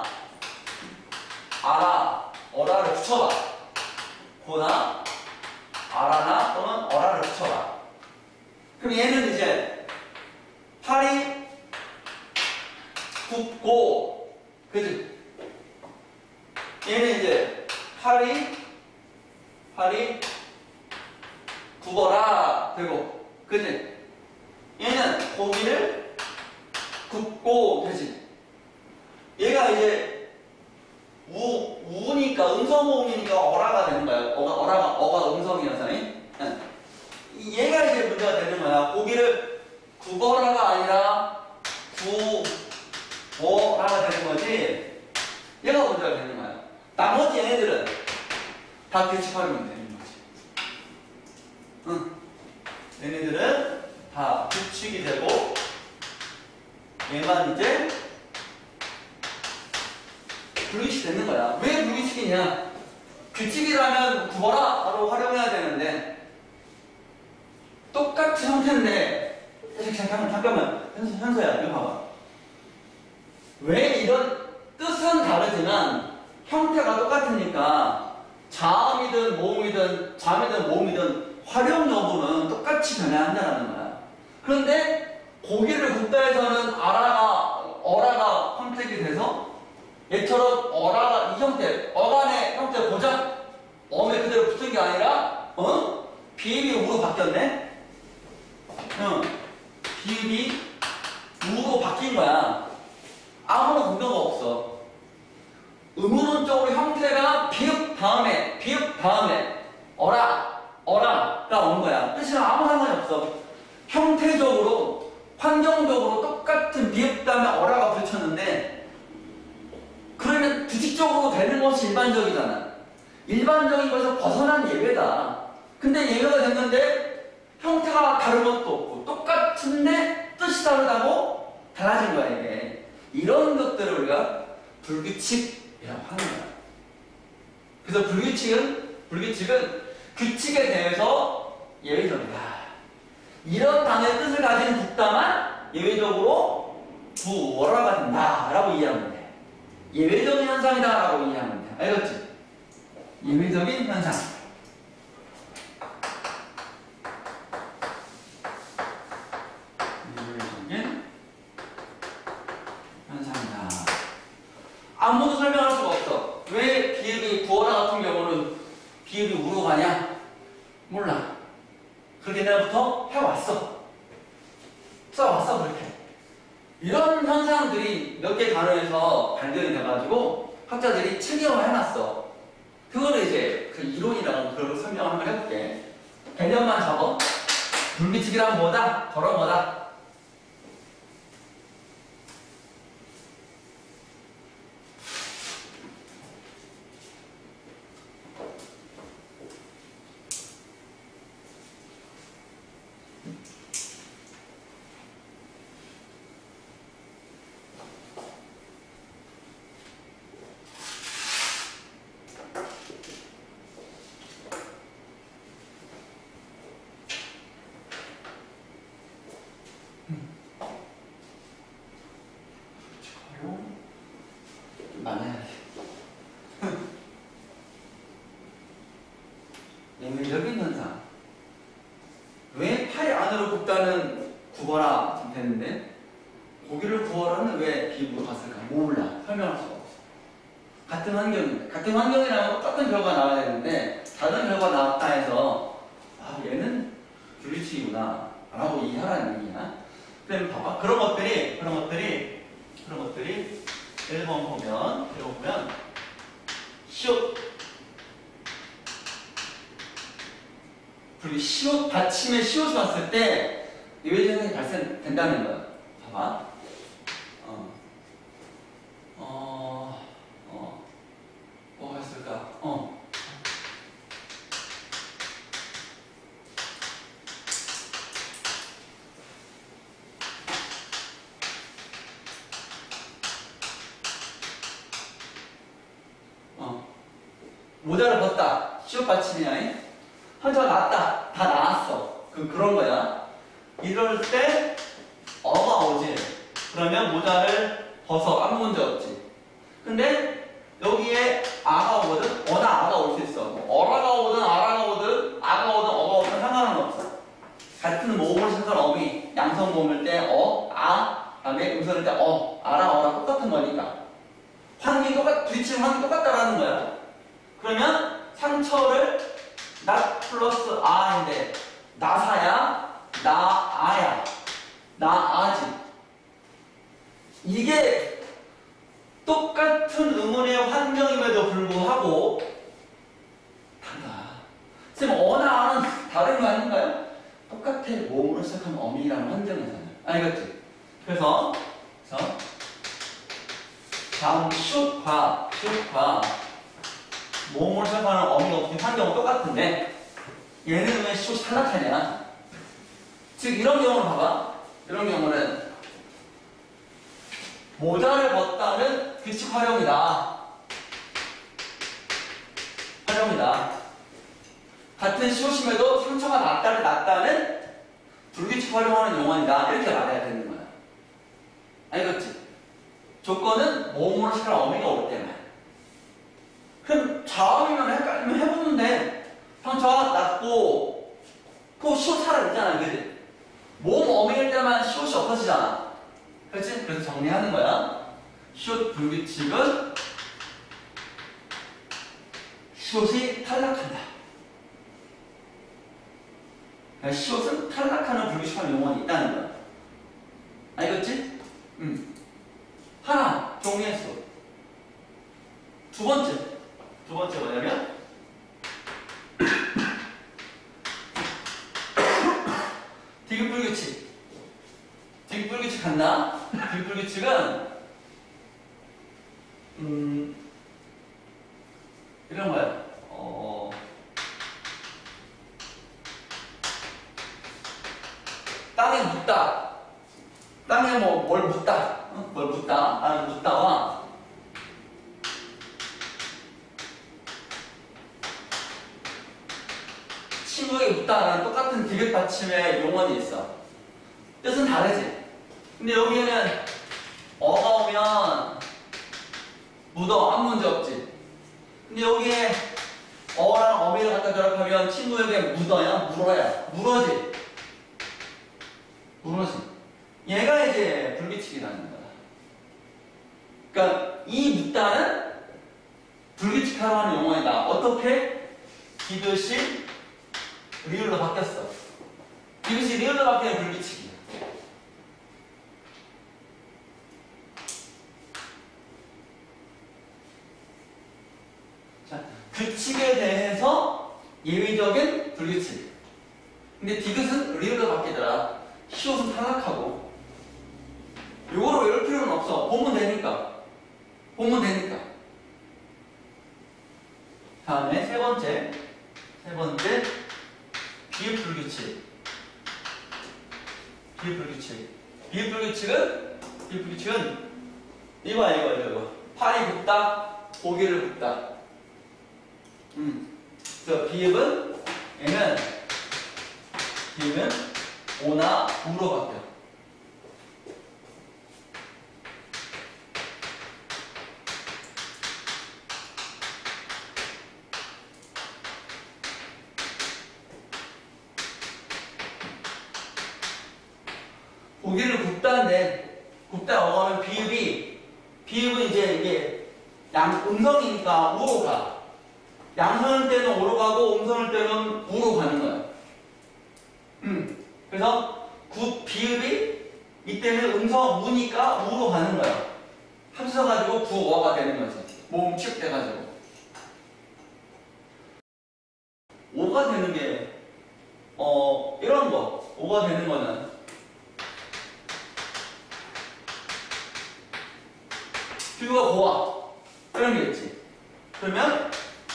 아라, 어라를 붙여봐. 고나 아라나 또는 어라를 붙여봐. 그럼 얘는 이제 팔이 굽고, 그지? 얘는 이제 팔이 팔이 굽어라 되고, 그지? 얘는 고기를 굽고 되지. 얘가 이제 우, 우니까 음성호응이니까 어라가 되는 거야. 어가, 어라가, 어가 음성이라서. 응. 얘가 이제 문제가 되는 거야. 고기를 굽어라가 아니라 구워라가 되는 거지. 얘가 문제가 되는 거야. 나머지 얘네들은 다 규칙화하면 되는 거지. 응. 얘네들은 다 규칙이 되고, 얘만 이제 불규칙이 되는 거야. 왜 불규칙이냐? 규칙이라면 굽어라 바로 활용해야 되는데 똑같은 형태인데 잠깐만 잠깐만 현서, 현서야 이거 봐봐. 왜 이런 뜻은 다르지만 형태가 똑같으니까 자음이든 모음이든 자음이든 모음이든 활용 여부는 똑같이 변해야 한다는 거야. 그런데 고기를 굽다 해서는 아라가, 어라가 선택이 돼서 얘처럼 어라가 이 형태, 어간의 형태 고정, 어에 그대로 붙은 게 아니라, 어? 비읍이 우로 바뀌었네? 응. 비읍이 우로 바뀐 거야. 아무런 근거가 없어. 의문문적으로 형태가 비읍 다음에, 비읍 다음에, 어라, 어라가 온 거야. 뜻이랑 아무 상관이 없어. 형태적으로, 환경적으로 똑같은 비읍 다음에 어라가 붙였는데, 그러면 규칙적으로 되는 것이 일반적이잖아. 일반적인 것에서 벗어난 예외다. 근데 예외가 됐는데 형태가 다른 것도 없고 똑같은데 뜻이 다르다고 달라진 거야 이게. 이런 것들을 우리가 불규칙이라고 하는 거야. 그래서 불규칙은 불규칙은 규칙에 대해서 예외적이다. 이런 단어의 뜻을 가진 국다만 예외적으로 부어라가 된다라고 이해하면 돼. 예외적인 현상이다라고 이해하면 돼. 알겠지? 예외적인 현상. 예외적인 현상이다. 아무도 설명할 수가 없어. 왜 비읍이 부어라 같은 경우는 비읍이 우로 가냐? 몰라. 그렇게 옛날부터 해왔어. 써왔어 그렇게. 이런 현상들이 몇 개 단어에서 발견이 돼가지고 학자들이 체계화 해놨어. 그거를 이제 그 이론이라고 그걸 설명을 한번 해볼게. 개념만 적어. 불규칙이란 뭐다? 걸어 뭐다? 예외적인 현상. 왜 팔 안으로 굽다는 구거라 지금 됐는데 고기를 구워라는 왜 비읍으로 갔을까? 몰라. 설명할 수가 없어. 같은 환경인데 같은 환경이라면 똑같은 결과가 나와야 되는데 다른 결과가 나왔다 해서 아 얘는 불규칙이구나 라고 이해하라는 얘기야. 그럼 봐봐. 그런 것들이 그런 것들이 그런 것들이 일 번 보면 일 번 보면 시옷 그리고 시옷 받침에 시옷이 왔을 때 예외적 현상이 발생된다는 거야. 봐봐. 어. 어. 어. 뭐가 있을까? 어. 어. 모자를 벗다. 시옷 받침이야. 현자가 나왔다. 다 나왔어. 그, 그런 거야. 이럴 때, 어가 오지. 그러면 모자를 벗어. 아무 문제 없지. 근데, 여기에 아가 오거든? 어나 아가 올 수 있어. 어라가 오든, 아라가 오든, 아가 오든, 어가 오든 상관은 없어. 같은 모음을 시작한 어미, 양성 모음일 때, 어, 아, 다음에 음성일 때, 어, 아라, 어라 똑같은 거니까. 환경이 똑같, 뒤치는 환경이 똑같다라는 거야. 그러면, 상처를 나 플러스 아인데 나사야 나아야 나아지 이게 똑같은 의문의 환경임에도 불구하고 달라. 쌤 어나 아는 다른 거 아닌가요? 똑같아. 모음으로 시작하는 어미라는 환경이잖아요. 알겠지? 그래서 그래서 다음 슛과 슛과 모음으로 시작하는 어미가 없는 환경은 똑같은데 얘는 왜 슛이 탈락하냐? 즉 이런 경우를 봐봐. 이런 경우는 모자를 벗다는 규칙 활용이다. 활용이다. 같은 시옷임에도 상처가 났다를 났다는 불규칙 활용하는 용어이다. 이렇게 말해야 되는 거야. 알겠지? 조건은 모음으로 시작하는 어미가 올 때만. 그럼 자음이면 헷갈리면 해보는데 상처가 났고 그 시옷 살아있잖아. 그지? 모음 어미일 때만 시옷이 없어 없어지잖아. 그렇지? 그래서 정리하는 거야. 시옷 불규칙은 시옷이 탈락한다. 그러니까 시옷은 탈락하는 불규칙한 용언이 있다는 거야. 알겠지? 응. 하나 정리했어. 두 번째. 두 번째 뭐냐면 디귿불규칙. 디귿불규칙 간다. 디귿불규칙은 음 이런 거야. 어 땅에 묻다. 땅에 뭐 뭘 묻다. 어? 뭘 묻다. 땅에 묻다와 친구에게 묻다라는 똑같은 디귿 받침의 용언이 있어. 뜻은 다르지. 근데 여기에는 어가 오면 묻어. 아무 문제 없지. 근데 여기에 어랑 어미를 갖다 결합하면 친구에게 묻어야 물어야 물어지. 물어지. 얘가 이제 불규칙이라는 거야. 그러니까 이 묻다는 불규칙하러 하는 용어이다. 어떻게? 디귿이 리을로 바뀌었어. 디귿이 리을로 바뀌는 불규칙이야. 자, 규칙에 대해서 예외적인 불규칙. 근데 디귿은 리을로 바뀌더라. 시옷은 탈락하고. 요거를 외울 필요는 없어. 보면 되니까. 보면 되니까. 다음에 세 번째. 세 번째. 비읍불규칙. 비읍불규칙. 비읍불규칙은, 비읍불규칙은 이거, 이거, 이거, 이거. 팔이 굽다, 고개를 굽다. 음. 그래서 비읍은, 얘는, 비읍은 오나 우로 바뀌어. 고기를 굽다인데, 굽다 어가면 비읍이, 비읍은 이제 이게 양, 음성이니까 우로 가. 양선일 때는 오로 가고, 음선일 때는 우로 가는 거야. 음. 그래서 굽, 비읍이 이때는 음성 우니까 우로 가는 거야. 합쳐가지고 구어가 되는 거지. 모음 취급돼가지고. 오가 되는 게, 어, 이런 거. 오가 되는 거는 뷰가 고와. 이런 게 있지. 그러면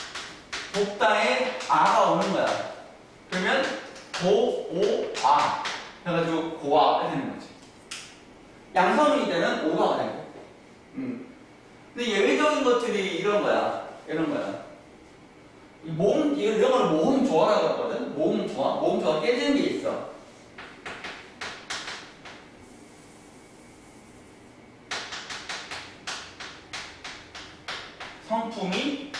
복다에 아가 오는 거야. 그러면 고, 오, 아. 해가지고 고아 되는 거지. 양성이 되는 오가 되고. 음. 근데 예외적인 것들이 이런 거야. 이런 거야. 이 모음, 이런 거를 모음 조화라고 하거든. 모음 조화. 모음 조화 깨지는 게 있어. 성품이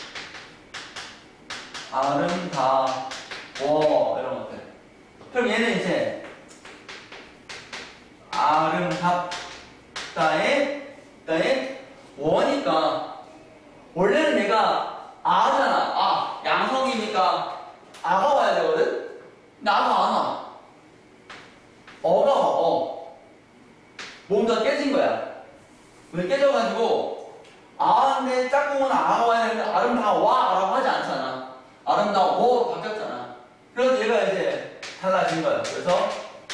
아름다워. 이런 것들. 그럼 얘는 이제 아름답다의 다의 원이니까 원래는 내가 아잖아. 아 양성이니까 아가 와야 되거든. 근데 아가 안 와. 어가 와. 어. 몸도 깨진 거야. 왜 깨져가지고 아인데 짝꿍은 아가 와야 되는데 아름다워 라고 하지 않잖아. 아름다워로 바뀌었잖아. 그래서 얘가 이제 달라진 거야. 그래서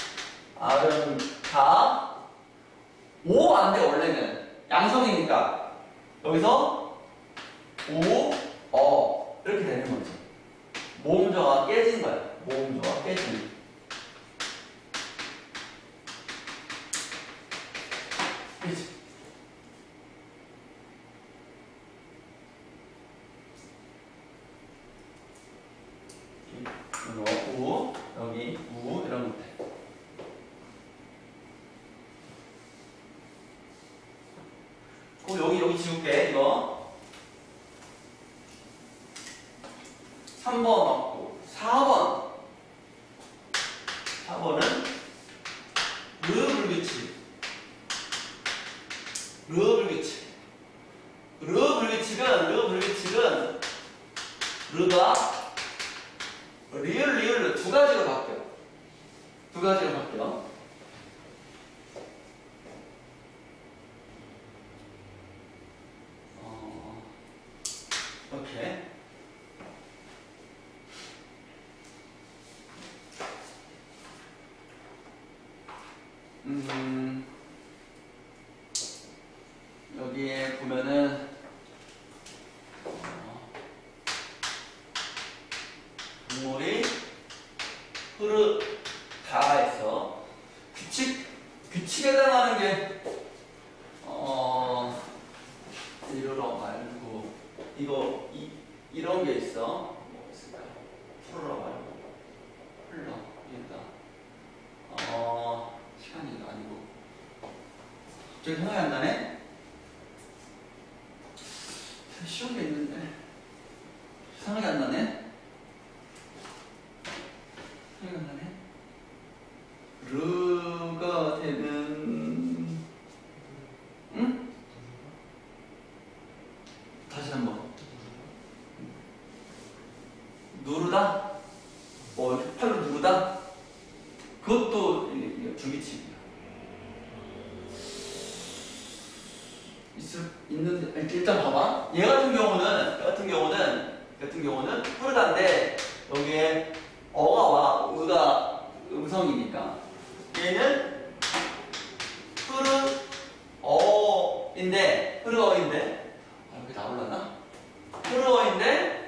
아름다 오 안 돼. 원래는 양성이니까 여기서 오, 어 이렇게 되는 거지. 모음조가 깨진 거야. 모음조가 깨지는. 그치? 이거 우, 여기 우 이런 것들. 그 여기 여기 지울게. 이거 삼 번 맞고 사 번 사 번은 르 불규칙. 르가 리을 리을 두 가지로 바뀌어. 두 가지로 바뀌어. 어, 이렇게. 음, 여기에 보면은 동물이 흐르다 해서 규칙, 규칙에 해당하는 게 어, 이러러 말고 이거 이, 이런 게 있어. 뭐 있을까? 풀어러 말고 흘러 이랬다. 어, 시간이 아니고 갑자기 생각이 안 나네? 쉬운 게 있는데 생각이 안 나네? 생각이 안 나네? 르가 되는 응? 다시 한번 누르다? 뭐 이렇게 팔로 누르다? 그것도 주기칙이야. 있을, 있는데 일단 봐봐. 얘 같은 경우는 얘 같은 경우는 얘 같은 경우는 흐르다인데 여기에 어가 와 의가 음성이니까 얘는 흐르 어인데 흐르어인데 아 여기 나올라나? 흐르어인데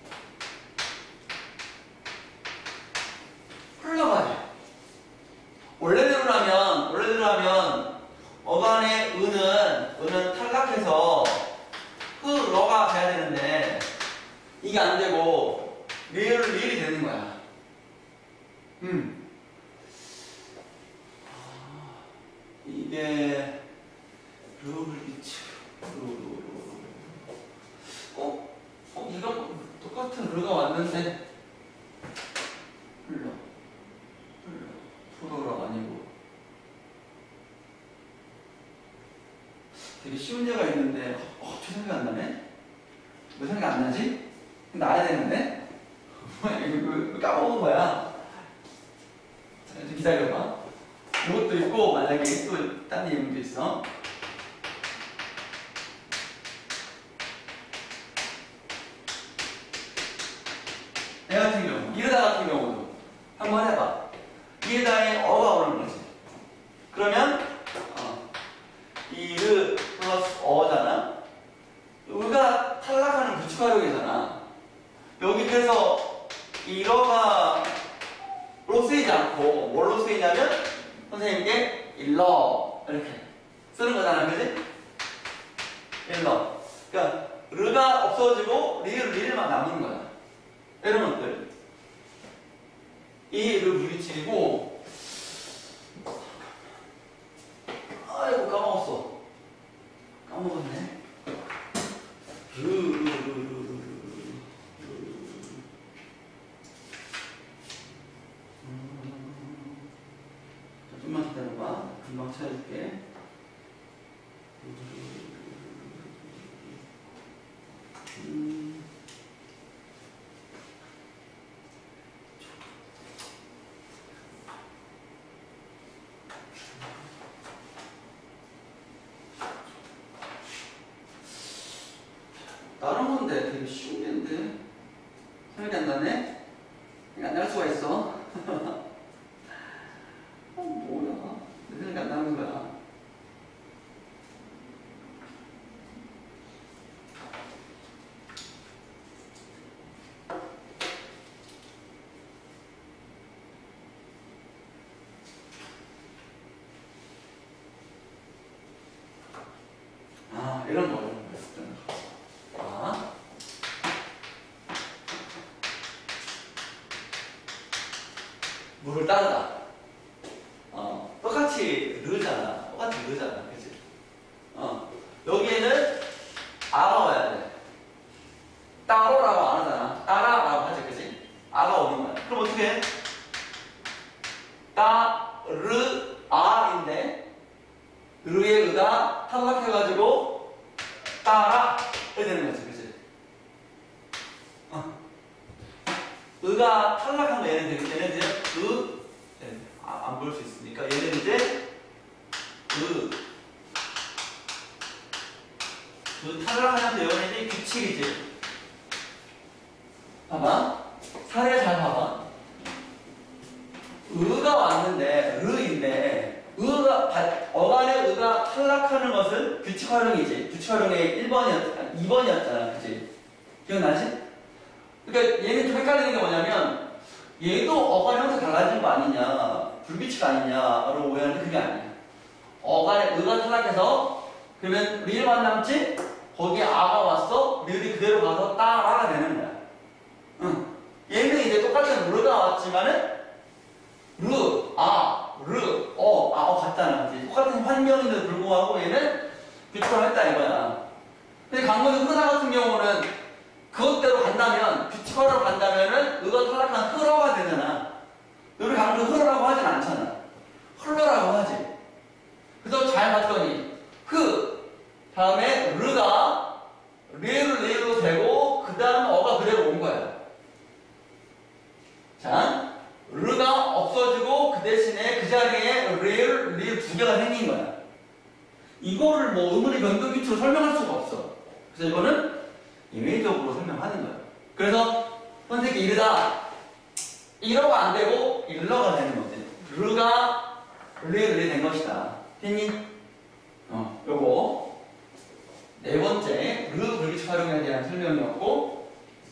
흘러가네. 원래대로라면 원래대로라면 어간의 은은 은은 탈락해서 흐러가 돼야 되는데 이게 안 되고 리을 리을이 되는 거야. 음. 아, 이게 르을이치 르르르 어? 어? 이거 똑같은 르가 왔는데 흘러 흘러 프로가 아니고 되게 쉬운 예가 있는데 어, 저 생각이 안 나네? 왜 생각이 안 나지? 나야 되는데? 이거 까먹은 거야. 자, 좀 기다려봐. 이것도 있고 만약에 또 딴 예문도 있어. 애 같은 경우, 이르다 같은 경우도 한번 해봐. 이르다에 어가 오는 거지. 그러면 어, 이르 플러스 어잖아. 의가 탈락하는 규칙화력이잖아. 여기 그래서 이러가 로 쓰이지 않고 뭘로 쓰이냐면 선생님께 일러 이렇게 쓰는 거잖아. 그지? 일러. 그러니까 르가 없어지고 리을 리을만 남는 거야. 이런 것들. 이 르 물리치고 아이고 까먹었어. 까먹었네. 르, 르, 르, 르, 르, 음, 좀만 기다려봐. 금방 찾아줄게. 음. 다른 건데 되게 쉬운 게인데 생각이 안 나네? 생각이 안 날 수가 있어. 어, 뭐야? 내 생각이 안 나는 거야. 아, 이런 거, 이런 거. 아. 물을 따르다. 어, 똑같이 르잖아. 똑같이 르잖아. 그치? 어, 여기에는 아가 와야 돼. 따로라고 안 하잖아. 따라라고 하지, 그치? 아가 오는 거야. 그럼 어떻게 해? 따, 르, 아인데, 르의 의가 탈락해가지고, 따라, 이렇게 되는 거지, 그치? 어, 의가 탈락한 거 얘네들 얘네들 의 아, 안 볼 수 있으니까 얘네들 이제 의, 그 탈락하는 내용이 규칙이지. 봐봐. 사례 잘 봐봐. 의가 왔는데 의인데 의가 어간의 의가 탈락하는 것은 규칙 활용이지. 규칙 활용의 일 번이었, 이 번이었잖아, 그치? 기억나지? 그러니까 얘는 좀 헷갈리는 게 뭐냐면 얘도 어간 형태 달라진 거 아니냐, 불규칙 아니냐로 오해하는데 그게 아니야. 어간의 의가 탈락해서 그러면 리을만 남지? 거기에 아가 왔어? 리을이 그대로 가서 따라가 되는 거야. 응. 얘는 이제 똑같은 르가 왔지만은 르, 아, 르, 어, 아, 어 같잖아. 그치? 똑같은 환경인데도 불구하고 얘는 규칙을 했다 이거야. 근데 강문의 흐나 같은 경우는 그것대로 간다면, 규칙화로 간다면은 의가 탈락한 흐러가 되잖아. 여기 강문 흐러라고 하진 않잖아. 흘러라고 하지. 그래서 잘 봤더니 흐 다음에 르가 리을 리을로 되고 그 다음 어가 그대로 온 거야. 자, 르가 없어지고 그 대신에 그 자리에 리을 리을 두 개가 생긴 거야. 이거를 뭐 의문의 변동 규칙으로 설명할 수가 없어. 그래서 이거는 임의적으로 설명하는 거야. 그래서 선택이 이르다. 이러가 안 되고 일러가 되는 거지. 르가 리을 리 된 것이다. 됐니? 어, 요거 네 번째 르 불규칙 활용에 대한 설명이었고,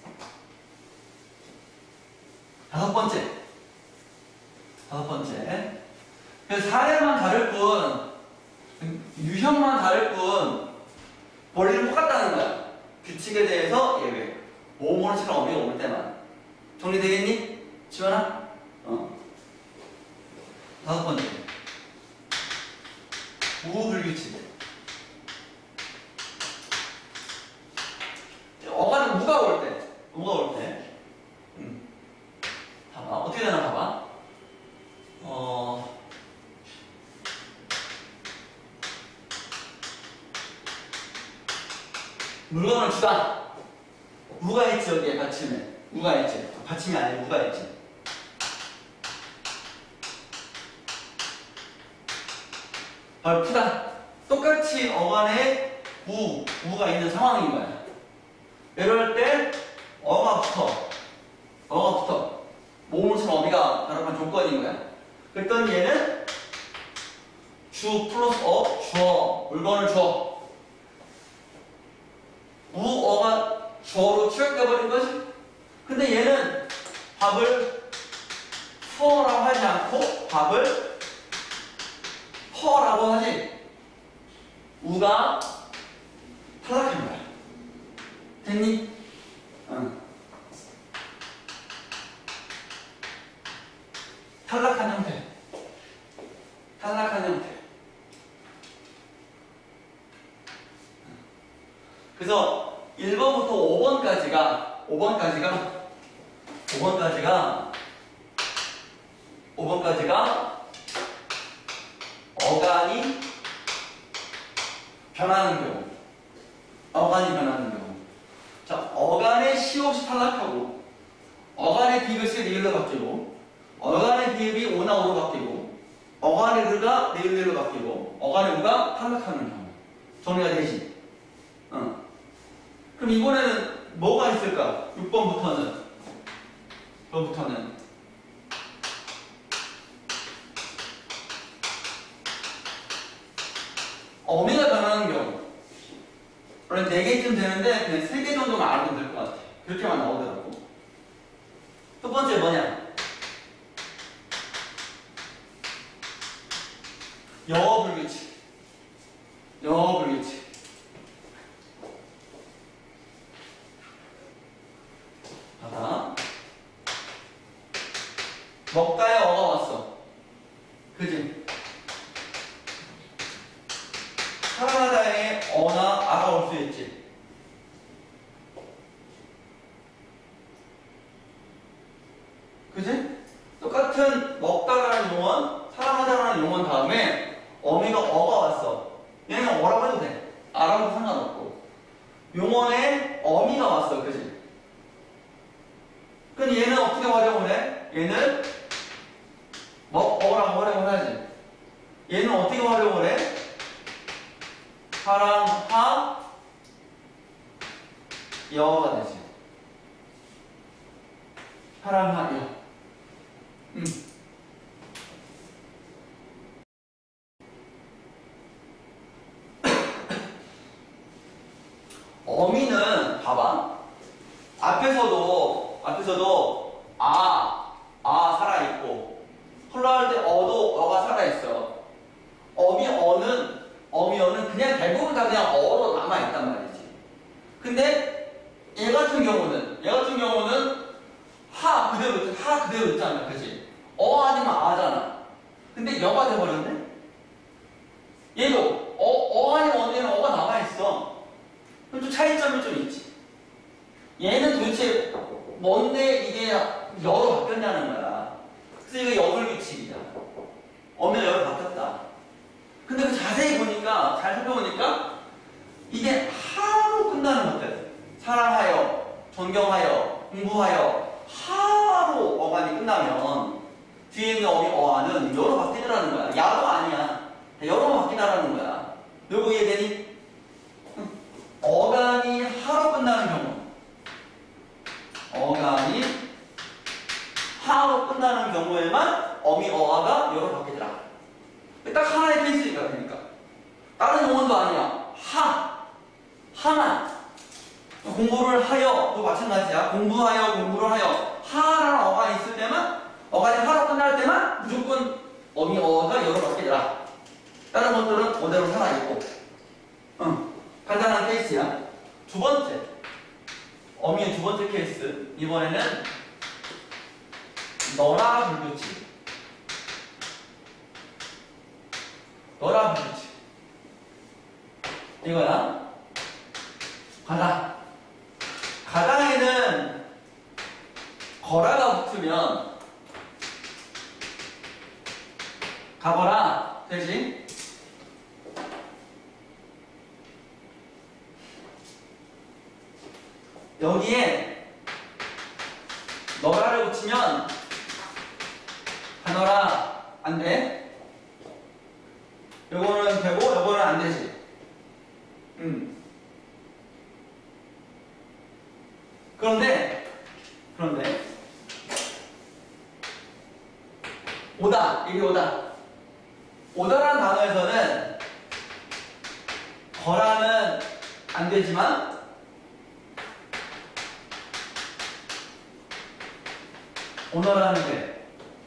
다섯 번째 다섯 번째 그래서 사례만 다를 뿐, 유형만 다를 뿐 원리는 똑같다는 거야. 규칙에 대해서 예외. 모모르치랑 어미가 올 때만. 정리되겠니? 지원아? 어. 다섯 번째 우불규칙. 어간은 무가 올 때, 무가 올 때. 음. 봐봐. 어떻게 되나 봐봐. 어. 물건을 주다. 무가 있지, 여기에 받침에. 무가 있지. 받침이 아니고 무가 있지. 발 푸다. 똑같이 어간에 우, 우가 있는 상황인 거야. 이럴 때 어가 붙어. 어가 붙어. 모음처럼 어미가 다락한 조건인 거야. 그랬더니 얘는 주 플러스 어, 주어. 물건을 줘. 우어가 주어로 취역돼버린 거지? 근데 얘는 밥을 푸어라고 하지 않고 밥을 퍼라고 하지. 우가 탈락한 거야. 됐니? 응. 탈락한 형태. 탈락한 형태. 그래서 일 번부터 오 번까지가 오 번까지가 오 번까지가 오 번까지가 어간이 변하는 경우. 어간이 변하는 경우. 자, 어간의 시옷이 탈락하고 어간의 디귿이 리을로 바뀌고 어간의 디귿이 오나 오로 바뀌고 어간의 르가 리을 리로 바뀌고 어간의 우가 탈락하는 경우. 정리가 되지? 어. 그럼 이번에는 뭐가 있을까? 육 번부터는 육 번부터는 어미가 변하는 경우. 원래 네 개쯤 되는데 그냥 세 개 정도만 알아도 될 것 같아. 그렇게만 나오더라고. 첫 번째 뭐냐? 영어 불규칙. 영어 불규칙. 봐봐. 먹다에 어가 왔어. 그지? 사랑하다에 어나 아가 올 수 있지. 그지? 똑같은 먹다라는 용언, 사랑하다라는 용언 다음에 어미가 어가 왔어. 얘는 어라고 해도 돼. 아라고 상관없고. 용언에 어미가 왔어. 그지? 그럼 얘는 어떻게 얘는 뭐 어랑 활용을 하지. 얘는 어떻게 활용을 해? 하랑 하 여가 되지. 하랑 하 여. 음. 어미는 봐봐. 앞에서도 앞에서도 아, 아 살아있고 흘러갈 때 어도 어가 살아있어. 어미 어는 어미 어는 그냥 대부분 다 그냥 어로 남아있단 말이지. 근데 얘 같은 경우는 얘 같은 경우는 하 그대로 있- 하 그대로 있잖아, 그지? 어 아니면 아잖아. 근데 여가 돼버렸네. 얘도 어, 어 아니면 어는 어가 남아있어. 그럼 좀 차이점이 좀 있지. 얘는 도대체 뭔데 이게 여로 바뀌었냐는 거야. 그래서 이거 여불규칙이다. 어면 여로 바뀌었다. 근데 그 자세히 보니까, 잘 살펴보니까 이게 하로 끝나는 것들. 사랑하여, 존경하여, 공부하여 하로 어간이 끝나면 뒤에 있는 어미 어하는 여로 바뀌더라는 거야. 야도 아니야. 여로 바뀌더라는 거야. 요거 이해되니? 어간이 하로 끝나는 경우, 어간이 하로 끝나는 경우에만 어미 어하가 여로 바뀌더라. 딱 하나의 케이스니까. 그러니까 다른 용어도 아니야. 하 하만 공부를 하여도 마찬가지야. 공부하여 공부를 하여 하라는 어간이 있을 때만, 어간이 하로 끝날 때만 무조건 어미 어가 여로 바뀌더라. 다른 것들은 그대로 살아있고. 응. 간단한 케이스야. 두 번째, 어미의 두 번째 케이스. 이번에는 너라 불규칙. 너라 불규칙. 이거야. 가다. 가다에는 거라가 붙으면 가거라 되지? 여기에 너라를 붙이면 가너라 안 돼. 요거는 되고 요거는 안 되지. 음. 그런데 그런데 오다, 이게 오다. 오다라는 단어에서는 거라는 안 되지만 오너라는 돼.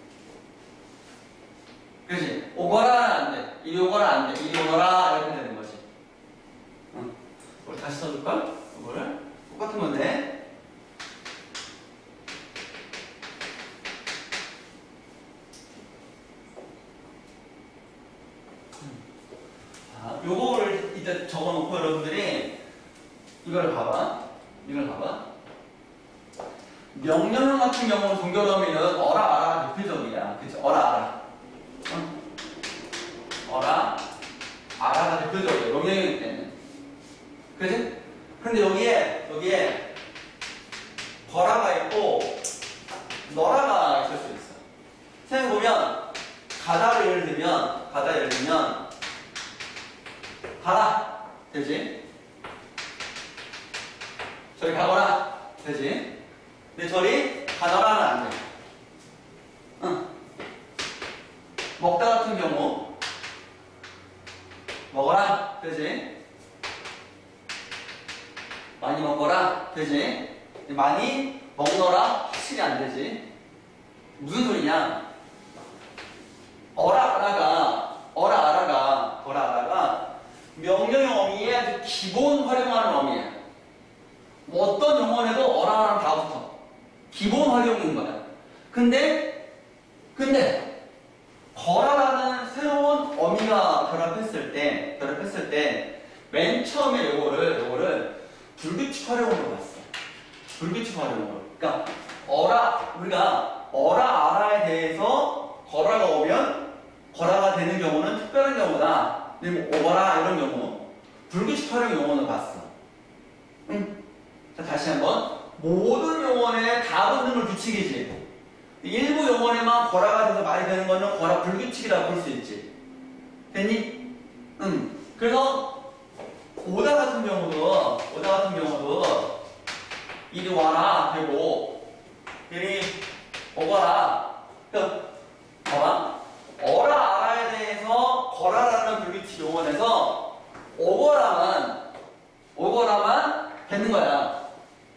그지? 오거라는 안 돼. 이리 오거라 안 돼. 이리 오너라 이렇게 되는 거지. 응. 우리 다시 써줄까? 이거를 똑같은 건데. 자, 요거를 이제 적어놓고 여러분들이 이걸 봐봐. 이걸 봐봐. 명령형 같은 경우는 동결어미는 어라 아라가 대표적이야. 그치? 어라 아라. 응? 어라 아라가 대표적이야. 명령형일 때는. 그치? 근데 여기에 여기에 거라가 있고 너라가 있을 수 있어. 생각해보면 가다를 예를 들면 가다 예를 들면 가라 되지? 저리 가거라 되지? 근데 저리 가너라는 안 돼. 응. 먹다 같은 경우 먹어라 되지? 많이 먹어라 되지? 많이 먹너라 확실히 안 되지? 무슨 소리냐? 어라 아라가 어라 아라가 어라 아라가 명령형 어미의 아주 기본 활용하는 어미야. 뭐 어떤 용어에도 어라 아라랑 다 붙어. 기본 활용인 거야. 근데 근데 거라라는 새로운 어미가 결합했을 때 결합했을 때 맨 처음에 요거를 요거를 불규칙 활용으로 봤어. 불규칙 활용으로. 그러니까 어라 우리가 어라 아라에 대해서 거라가 오면 거라가 되는 경우는 특별한 경우다. 근데 뭐 오거라 이런 경우 불규칙 활용 용어는 봤어. 응. 자 다시 한번 모든 용어에 다 붙는 걸 규칙이지. 일부 용어에만 거라가 돼서 말이 되는 거는 거라 불규칙이라고 볼 수 있지. 됐니? 응. 그래서 오다 같은 경우도 오다 같은 경우도 이리 와라 되고 이리 오거라. 그 봐봐. 어라 알아에 대해서 거라라는 불규칙 용어에서 오거라만 오거라만 되는 거야.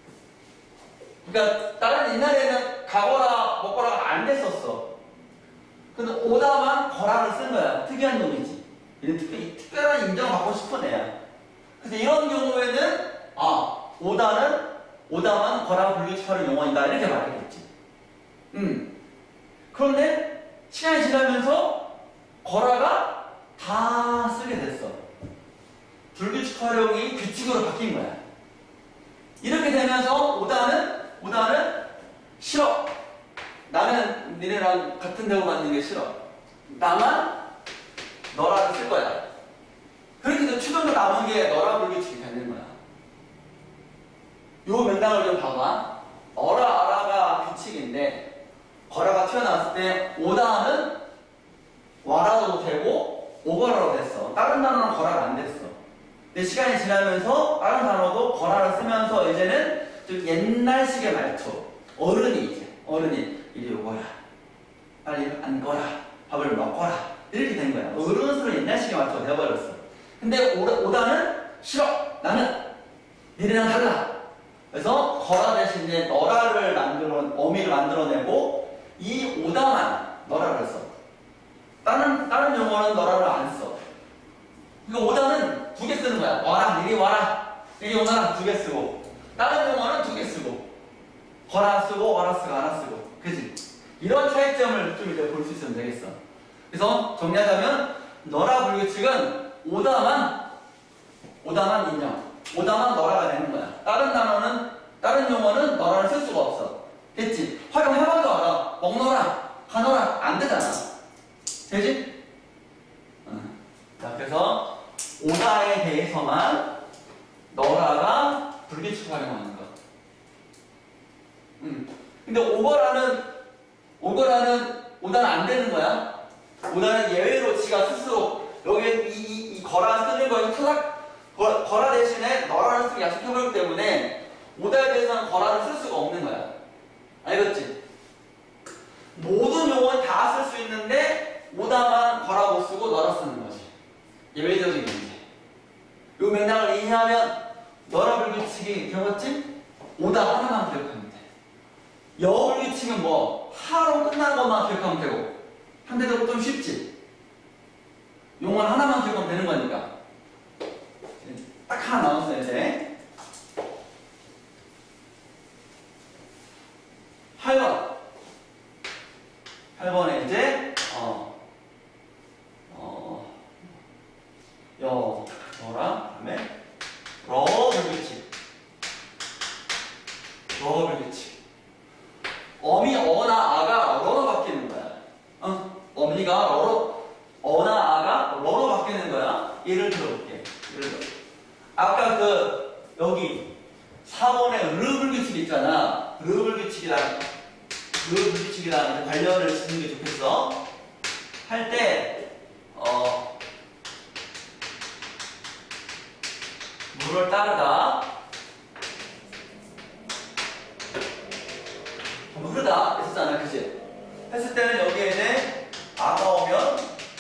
그러니까 다른 옛날에는 가거라 먹거라가 안 됐었어. 근데 오다만 거라를 쓴 거야. 특이한 놈이지. 얘는 특별, 특별한 인정받고 싶은 애야. 그래서 이런 경우에는 아 오다는 오다만 거라 불규칙하는 용어이다 이렇게 말하겠지. 음. 그런데 시간이 지나면서 거라가 다 쓰게 됐어. 불규칙 활용이 규칙으로 바뀐 거야. 이렇게 되면서 오다는 오다는 싫어. 나는 니네랑 같은 데고 가는 게 싫어. 나만 너라를 쓸 거야. 그렇게 해서 추정도 남은 게 너라 불규칙이 되는 거야. 요 맥락을 좀 봐봐. 어라 아라가 규칙인데 거라가 튀어나왔을 때 오다는 와라도 되고 오거라도 됐어. 다른 단어는 거라가 안 됐어. 근데 시간이 지나면서 다른 단어도 거라를 쓰면서 이제는 좀 옛날식의 말투. 어른이 이제 어른이 이리 오거라. 빨리 앉거라. 밥을 먹거라. 이렇게 된 거야. 어른스러운 옛날식의 말투가 되어버렸어. 근데 오다, 오다는 싫어. 나는 얘네랑 달라. 그래서 거라 대신에 너라를 만들어 어미를 만들어내고 이 오다만 너라를 써. 다른 다른 용어는 너라를 안 써. 그러니까 오다는 두 개 쓰는 거야. 와라, 이리 와라, 이리 오너라 두 개 쓰고 다른 용어는 두 개 쓰고 거라 쓰고 와라 쓰고 아라 쓰고. 그지? 이런 차이점을 좀 이제 볼 수 있으면 되겠어. 그래서 정리하자면 너라 불규칙은 오다만 오다만 인정. 오다만 너라가 되는 거야. 다른 단어는 다른 용어는 너라를 쓸 수가 없어. 됐지? 활용해봐도 알아. 먹노라, 가노라 안 되잖아. 되지? 응. 자, 그래서 오다에 대해서만 너라가 불규칙 활용하는 거. 응. 근데 오거라는 오거라는 오다는 안 되는 거야. 오다는 예외로 지가 스스로 여기 이, 이, 이 거라 쓰는 거에 타닥 거, 거라 대신에 너라를 쓰기 약속해버리기 때문에 오다에 대해서는 거라를 쓸 수가 없는 거야. 알겠지? 모든 용어는 다 쓸 수 있는데 오다만 거라 못 쓰고 너라 쓰는 거지. 예외적인 문제. 요 맥락을 이해하면 너라 불규칙이 되었지? 오다 하나만 기억하면 돼. 여 불규칙은 뭐 하로 끝난 것만 기억하면 되고 상대적으로 좀 쉽지? 용어는 하나만 기억하면 되는 거니까. 딱 하나 남았어요, 이제. 팔 번. 팔 번에 이제, 어, 어, 여, 너랑, 그 다음에, 러 불규칙. 러 불규칙. 어미, 어나, 아가 러로 바뀌는 거야. 어? 어미가 러로, 어나, 아가 러로 바뀌는 거야. 예를 들어볼게. 예를 들어. 아까 그 여기 사 번에 르 불규칙 있잖아. 르 불규칙이랑 르 불규칙이랑 관련을 짓는 게 좋겠어. 할 때 어, 물을 따르다, 흐르다 했었잖아, 그치? 했을 때는 여기에 이제 아가 오면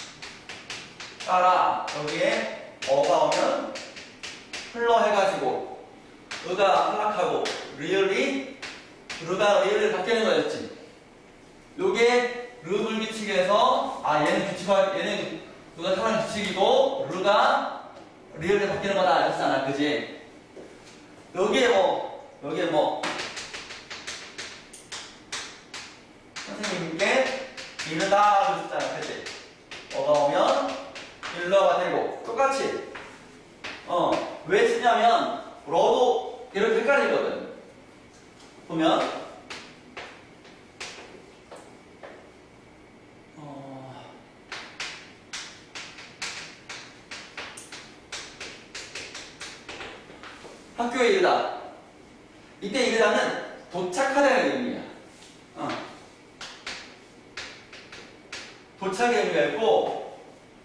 따라, 여기에 어가 오면 흘러 해가지고 으가 탈락하고 리얼이 르가 리얼이 바뀌는 거였지. 요게 르 불규칙에서 아 얘는 규칙화 얘는 누가 타는 규칙이고 르가 리얼이 바뀌는 거다 했잖아, 그지? 여기에 뭐 여기에 뭐 선생님께 이르다 그랬잖아, 그지? 어가 오면 일러가 되고 똑같이. 어, 왜 쓰냐면, 러도 이렇게 헷갈리거든. 보면, 어, 학교에 이르다. 이때 이르다는 도착하다는 의미야. 어. 도착의 의미가 있고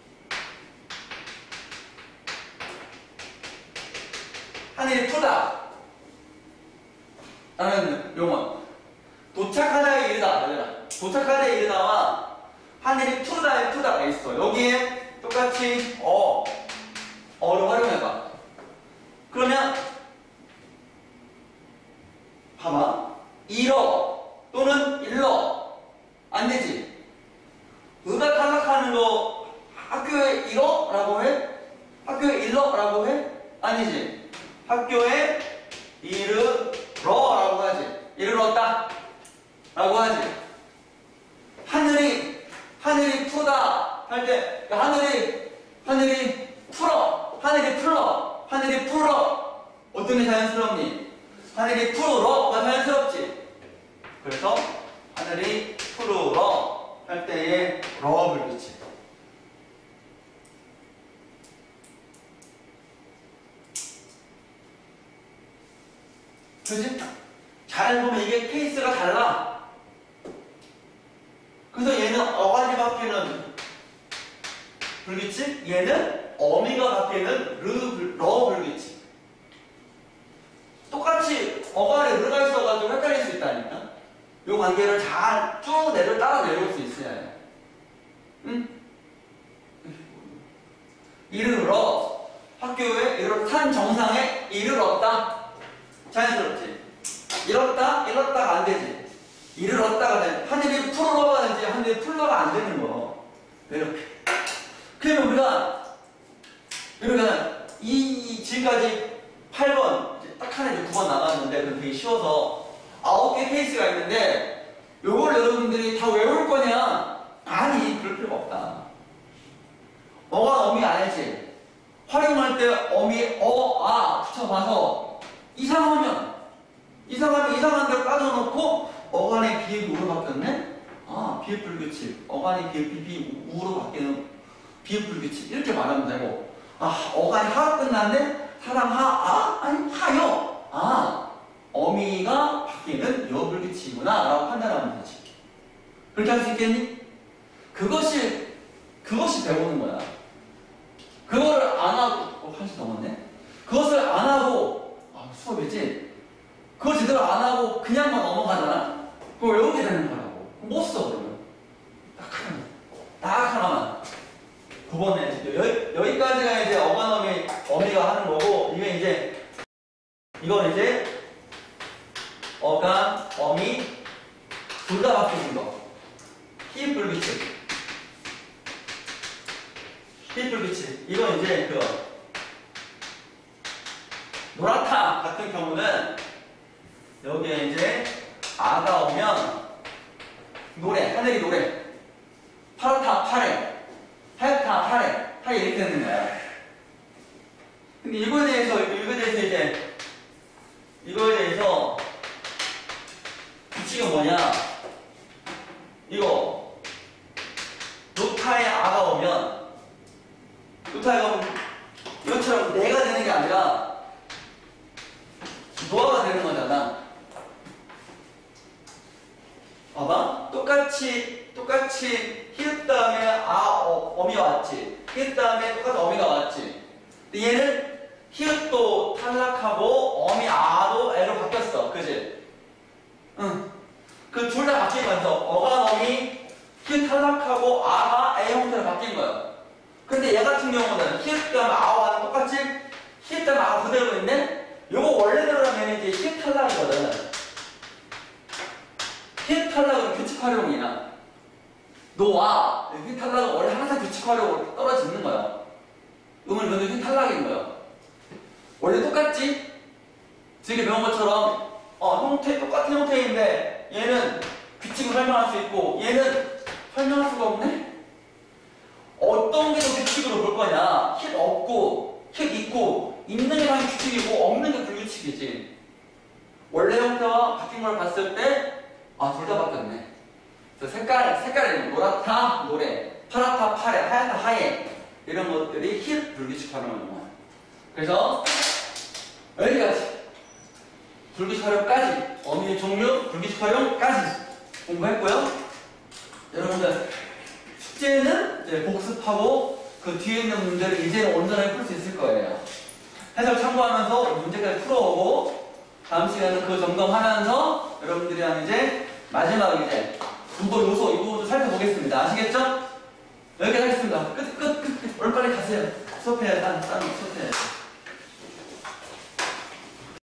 하늘이 푸다 라는 용어. 도착하다에 이르다. 얘들아. 도착하다에 이르다와 하늘이 푸다에 푸다가 있어. 여기에 똑같이 어, 어를 활용해봐. 그러면 봐봐. 이러 또는 일러 안 되지. 의가 탈락하는 거 학교에 이러? 라고 해? 학교에 일러? 라고 해? 아니지. 학교에 이르러 라고 하지. 이르렀다 라고 하지. 하늘이 하늘이 푸다 할 때 하늘이 하늘이 풀어 하늘이 풀어 하늘이 풀어 어떤 게 자연스럽니? 하늘이 푸르러가 자연스럽지. 그래서 하늘이 푸르러 할 때의 러 불빛이. 그지? 잘 보면 이게 케이스가 달라. 그래서 얘는 어간이 바뀌는 불규칙, 얘는 어미가 바뀌는 르, 러 불규칙. 똑같이 어간에 르가 있어가지고 헷갈릴 수 있다니까. 이 관계를 잘 쭉 내려 따라 내려올 수 있어야 해. 응? 이르러 학교에 이르러 산 정상에 이르렀다. 자연스럽지. 이렇다 이렇다가 안 되지. 이르렀다가 돼. 하늘이 풀러가 되지. 하늘이 풀러가 안 되는 거. 이렇게. 그러면 우리가 그러면 이, 이 지금까지 팔 번 딱 하나 이제 구 번 남았는데 그럼 되게 쉬워서 아홉 개 케이스가 있는데 요걸 여러분들이 다 외울 거냐? 아니 그럴 필요가 없다. 어가 어미 알지? 활용할 때 어미 어, 아 붙여봐서 이상하면 이상하면 이상한 대로 따져놓고 어간의 비읍이 우로 바뀌었네? 아 비읍 불규칙. 어간의 비읍 비읍이 우로 바뀌는 비읍 불규칙. 이렇게 말하면 되고 아 어간이 하로 끝났네? 사람 하, 아? 아니 하요. 아 어미가 바뀌는 여 불규칙이구나 라고 판단하면 되지. 그렇게 할 수 있겠니? 그것이 그것이 배우는 거야. 그거를 안 하고 어, 한 시 넘었네? 그것을 안 하고 아 수업이지? 그걸 제대로 안 하고 그냥만 넘어가잖아? 그걸 외우게 되는 거라고. 못 써, 그러면. 딱 하나만. 딱 하나만. 구 번에, 여, 여기까지가 이제 어간어미, 어미가 하는 거고, 이게 이제, 이건 이제, 어간, 어미, 둘 다 바뀌는 거. 히읗 불규칙. 히읗 불규칙. 이건 이제 그, 노랗다 같은 경우는, 여기에 이제 아가 오면 노래, 하늘이 노래. 파랗다, 파래. 하얗다, 파래. 하얘 이렇게 되는 거야. 근데 이거에 대해서, 이거에 대해서 이제, 이거에 대해서 규칙은 뭐냐? 이거. 노타에 아가 오면, 노타에 오면 이것처럼 내가 되는 게 아니라 노아가 되는 거잖아. 봐봐. 똑같이, 똑같이, 히읗 다음에 아, 어, 어미 왔지. 히읗 다음에 똑같이 어미가 왔지. 근데 얘는 히읗도 탈락하고, 어미, 아도 애로 바뀌었어. 그지? 응. 그 둘 다 바뀌면서, 어간 어미, 히읗 탈락하고, 아가 애 형태로 바뀐 거야. 근데 얘 같은 경우는 히읗 다음에 아와는 똑같이, 히읗 다음에 아 그대로 있네? 요거 원래대로라면 이제 히읗 탈락이거든. 히읗 탈락은 규칙 활용이야. 노아, 히읗 탈락은 원래 항상 규칙 활용으로 떨어지는 거야. 음을 넣는 히읗 탈락인 거야. 원래 똑같지? 지금 배운 것처럼 어, 형태 똑같은 형태인데 얘는 규칙을 설명할 수 있고 얘는 설명할 수가 없네? 어떤 게 더 규칙으로 볼 거냐? 히읗 없고 히읗 있고 있는 게 당연히 규칙이고 없는 게 불규칙이지. 원래 형태와 바뀐 걸 봤을 때 아, 둘 다 바뀌었네. 그래서 색깔, 색깔이 노랗다, 노래, 파랗다, 파래, 하얗다, 하얘. 이런 것들이 히읗 불규칙 활용하는 거야. 그래서, 여기까지. 불규칙 활용까지. 어미의 종류, 불규칙 활용까지 공부했고요. 여러분들, 숙제 숙제는 이제 복습하고 그 뒤에 있는 문제를 이제 온전하게 풀 수 있을 거예요. 해설 참고하면서 문제까지 풀어오고 다음 시간에는 그 점검하면서 여러분들이랑 이제 마지막 이제 국어 요소 이 부분도 살펴보겠습니다. 아시겠죠? 여기까지 하겠습니다. 끝, 끝, 끝, 끝. 얼른 빨리 가세요. 수업해야 딴, 딴 수업해야 돼.